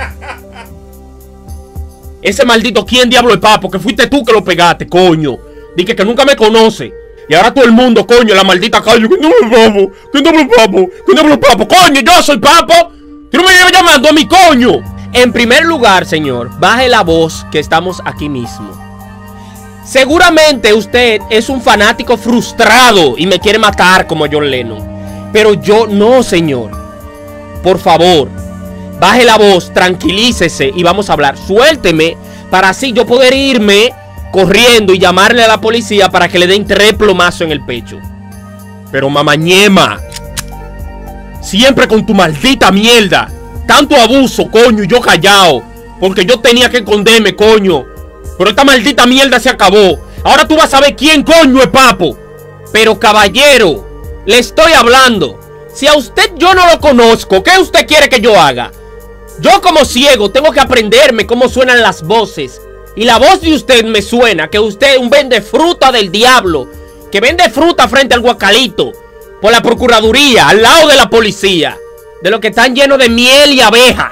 Ese maldito quién diablo es Papo, que fuiste tú que lo pegaste, coño. Dije que nunca me conoce. Y ahora todo el mundo, coño, la maldita calle. ¿Quién diablo es Papo? ¿Quién diablo es Papo? ¿Quién diablo es Papo? Coño, yo soy Papo. ¿Tú no me llevas llamando a mi coño? En primer lugar, señor, baje la voz, que estamos aquí mismo. Seguramente usted es un fanático frustrado y me quiere matar como John Lennon. Pero yo no, señor. Por favor, baje la voz, tranquilícese y vamos a hablar. Suélteme para así yo poder irme corriendo y llamarle a la policía para que le den 3 plomazos en el pecho. Pero mamañema, siempre con tu maldita mierda. Tanto abuso, coño, y yo callado. Porque yo tenía que esconderme, coño. Pero esta maldita mierda se acabó. Ahora tú vas a ver quién coño es Papo. Pero caballero, le estoy hablando. Si a usted yo no lo conozco, ¿qué usted quiere que yo haga? Yo como ciego tengo que aprenderme cómo suenan las voces. Y la voz de usted me suena que usted es un vende fruta del diablo. Que vende fruta frente al guacalito. Por la procuraduría, al lado de la policía. De lo que están llenos de miel y abeja.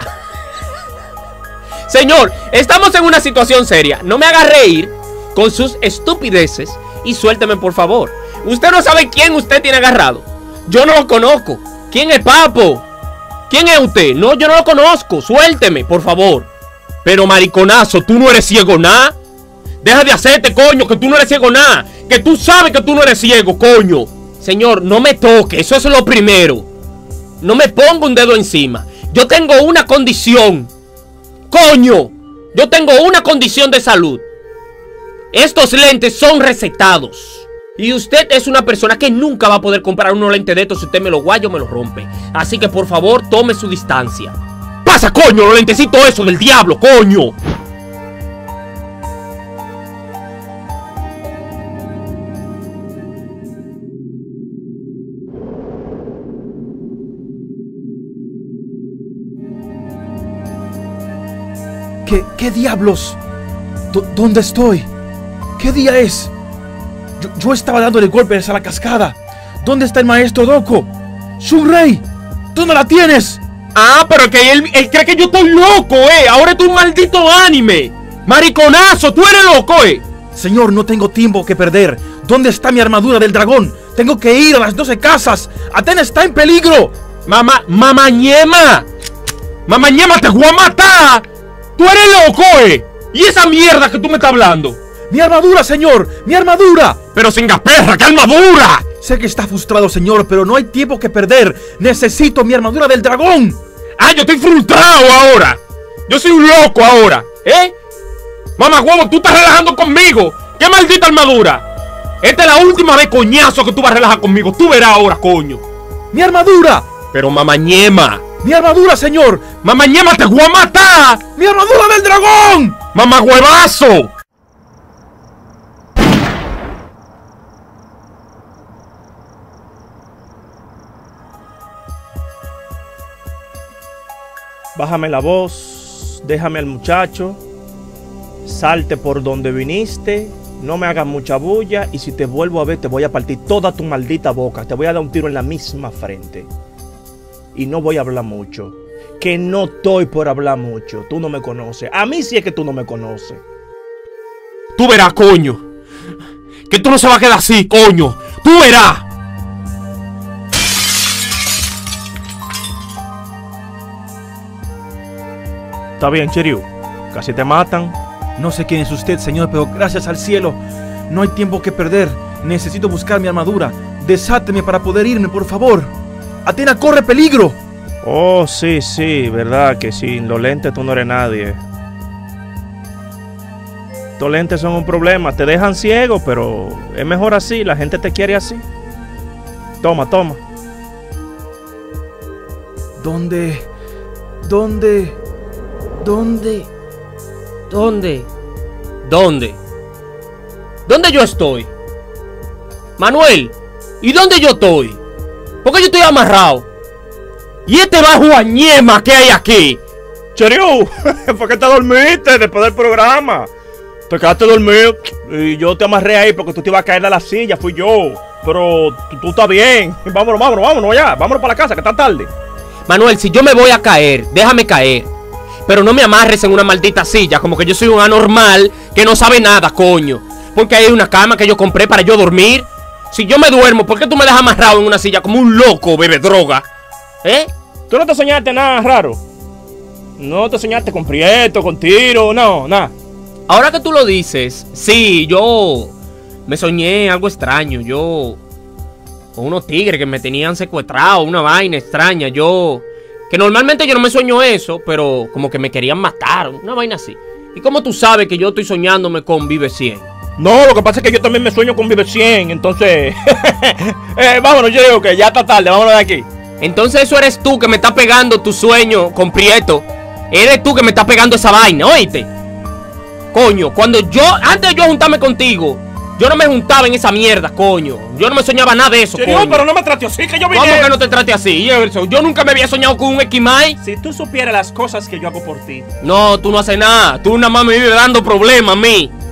Señor, estamos en una situación seria. No me haga reír con sus estupideces. Y suélteme por favor. Usted no sabe quién usted tiene agarrado. Yo no lo conozco. ¿Quién es Papo? ¿Quién es usted? No, yo no lo conozco. Suélteme, por favor. Pero mariconazo, tú no eres ciego nada. Deja de hacerte, coño, que tú no eres ciego nada. Que tú sabes que tú no eres ciego, coño. Señor, no me toque. Eso es lo primero. No me ponga un dedo encima. Yo tengo una condición. Coño. Yo tengo una condición de salud. Estos lentes son recetados. Y usted es una persona que nunca va a poder comprar unos lentes de estos. Si usted me lo guaya o me lo rompe. Así que por favor tome su distancia. ¡Pasa, coño! Los lentecitos esos del diablo, coño. ¿Qué diablos? ¿Dónde estoy? ¿Qué día es? Yo estaba dándole golpes a la cascada. ¿Dónde está el maestro Doko? ¡Shunrei! ¿Dónde la tienes? Ah, pero que él cree que yo estoy loco, Ahora es un maldito anime. Mariconazo, tú eres loco, Señor, no tengo tiempo que perder. ¿Dónde está mi armadura del dragón? Tengo que ir a las 12 casas. Atenas está en peligro. Mamañema, te voy a matar. Tú eres loco, ¿Y esa mierda que tú me estás hablando? ¡Mi armadura, señor! ¡Mi armadura! ¡Pero sin perra, qué armadura! Sé que está frustrado, señor, pero no hay tiempo que perder. Necesito mi armadura del dragón. ¡Ah, yo estoy frustrado ahora! ¡Yo soy un loco ahora! Mamá huevo, tú estás relajando conmigo. ¡Qué maldita armadura! Esta es la última vez, coñazo, que tú vas a relajar conmigo. Tú verás ahora, coño. ¡Mi armadura! Pero mamañema. ¡Mi armadura, señor! ¡Mamañema, te voy a matar! ¡Mi armadura del dragón! ¡Mamá huevazo! Bájame la voz, déjame al muchacho, salte por donde viniste, no me hagas mucha bulla y si te vuelvo a ver te voy a partir toda tu maldita boca, te voy a dar un tiro en la misma frente. Y no voy a hablar mucho, que no estoy por hablar mucho, tú no me conoces, a mí sí es que tú no me conoces. Tú verás, coño, que tú no se va a quedar así, coño, tú verás. Está bien, Shiryu, casi te matan. No sé quién es usted, señor, pero gracias al cielo. No hay tiempo que perder. Necesito buscar mi armadura. Desáteme para poder irme, por favor. Atena corre peligro. Oh, sí, verdad que sin los lentes tú no eres nadie. Los lentes son un problema, te dejan ciego, pero es mejor así, la gente te quiere así. Toma. ¿Dónde? ¿Dónde yo estoy? Manuel, ¿y dónde yo estoy? ¿Por qué yo estoy amarrado? ¿Y este bajo añema que hay aquí? Shiryu, ¿por qué te dormiste después del programa? Te quedaste dormido y yo te amarré ahí porque tú te ibas a caer de la silla, fui yo. Pero tú estás bien. Vámonos ya, vámonos para la casa que está tarde. Manuel, si yo me voy a caer, déjame caer. Pero no me amarres en una maldita silla, como que yo soy un anormal que no sabe nada, coño. Porque hay una cama que yo compré para yo dormir. Si yo me duermo, ¿por qué tú me dejas amarrado en una silla como un loco, bebe droga? ¿Tú no te soñaste nada raro? ¿No te soñaste con Prieto, con Tiro? No, nada. Ahora que tú lo dices, sí, yo me soñé algo extraño. Yo con unos tigres que me tenían secuestrado, una vaina extraña. Que normalmente yo no me sueño eso, pero como que me querían matar, una vaina así. ¿Y cómo tú sabes que yo estoy soñándome con Vive 100? No, lo que pasa es que yo también me sueño con Vive 100, entonces... vámonos, yo digo que ya está tarde, vámonos de aquí. Entonces eso eres tú que me estás pegando tu sueño con Prieto. Eres tú que me estás pegando esa vaina, ¿oíste? Coño, antes de yo juntarme contigo, yo no me juntaba en esa mierda, coño. Yo no me soñaba nada de eso, coño. Pero no me trate así, que yo vine. ¿Cómo que no te trate así? Yo nunca me había soñado con un esquimai. Si tú supieras las cosas que yo hago por ti. No, tú no haces nada. Tú nada más me vives dando problemas a mí.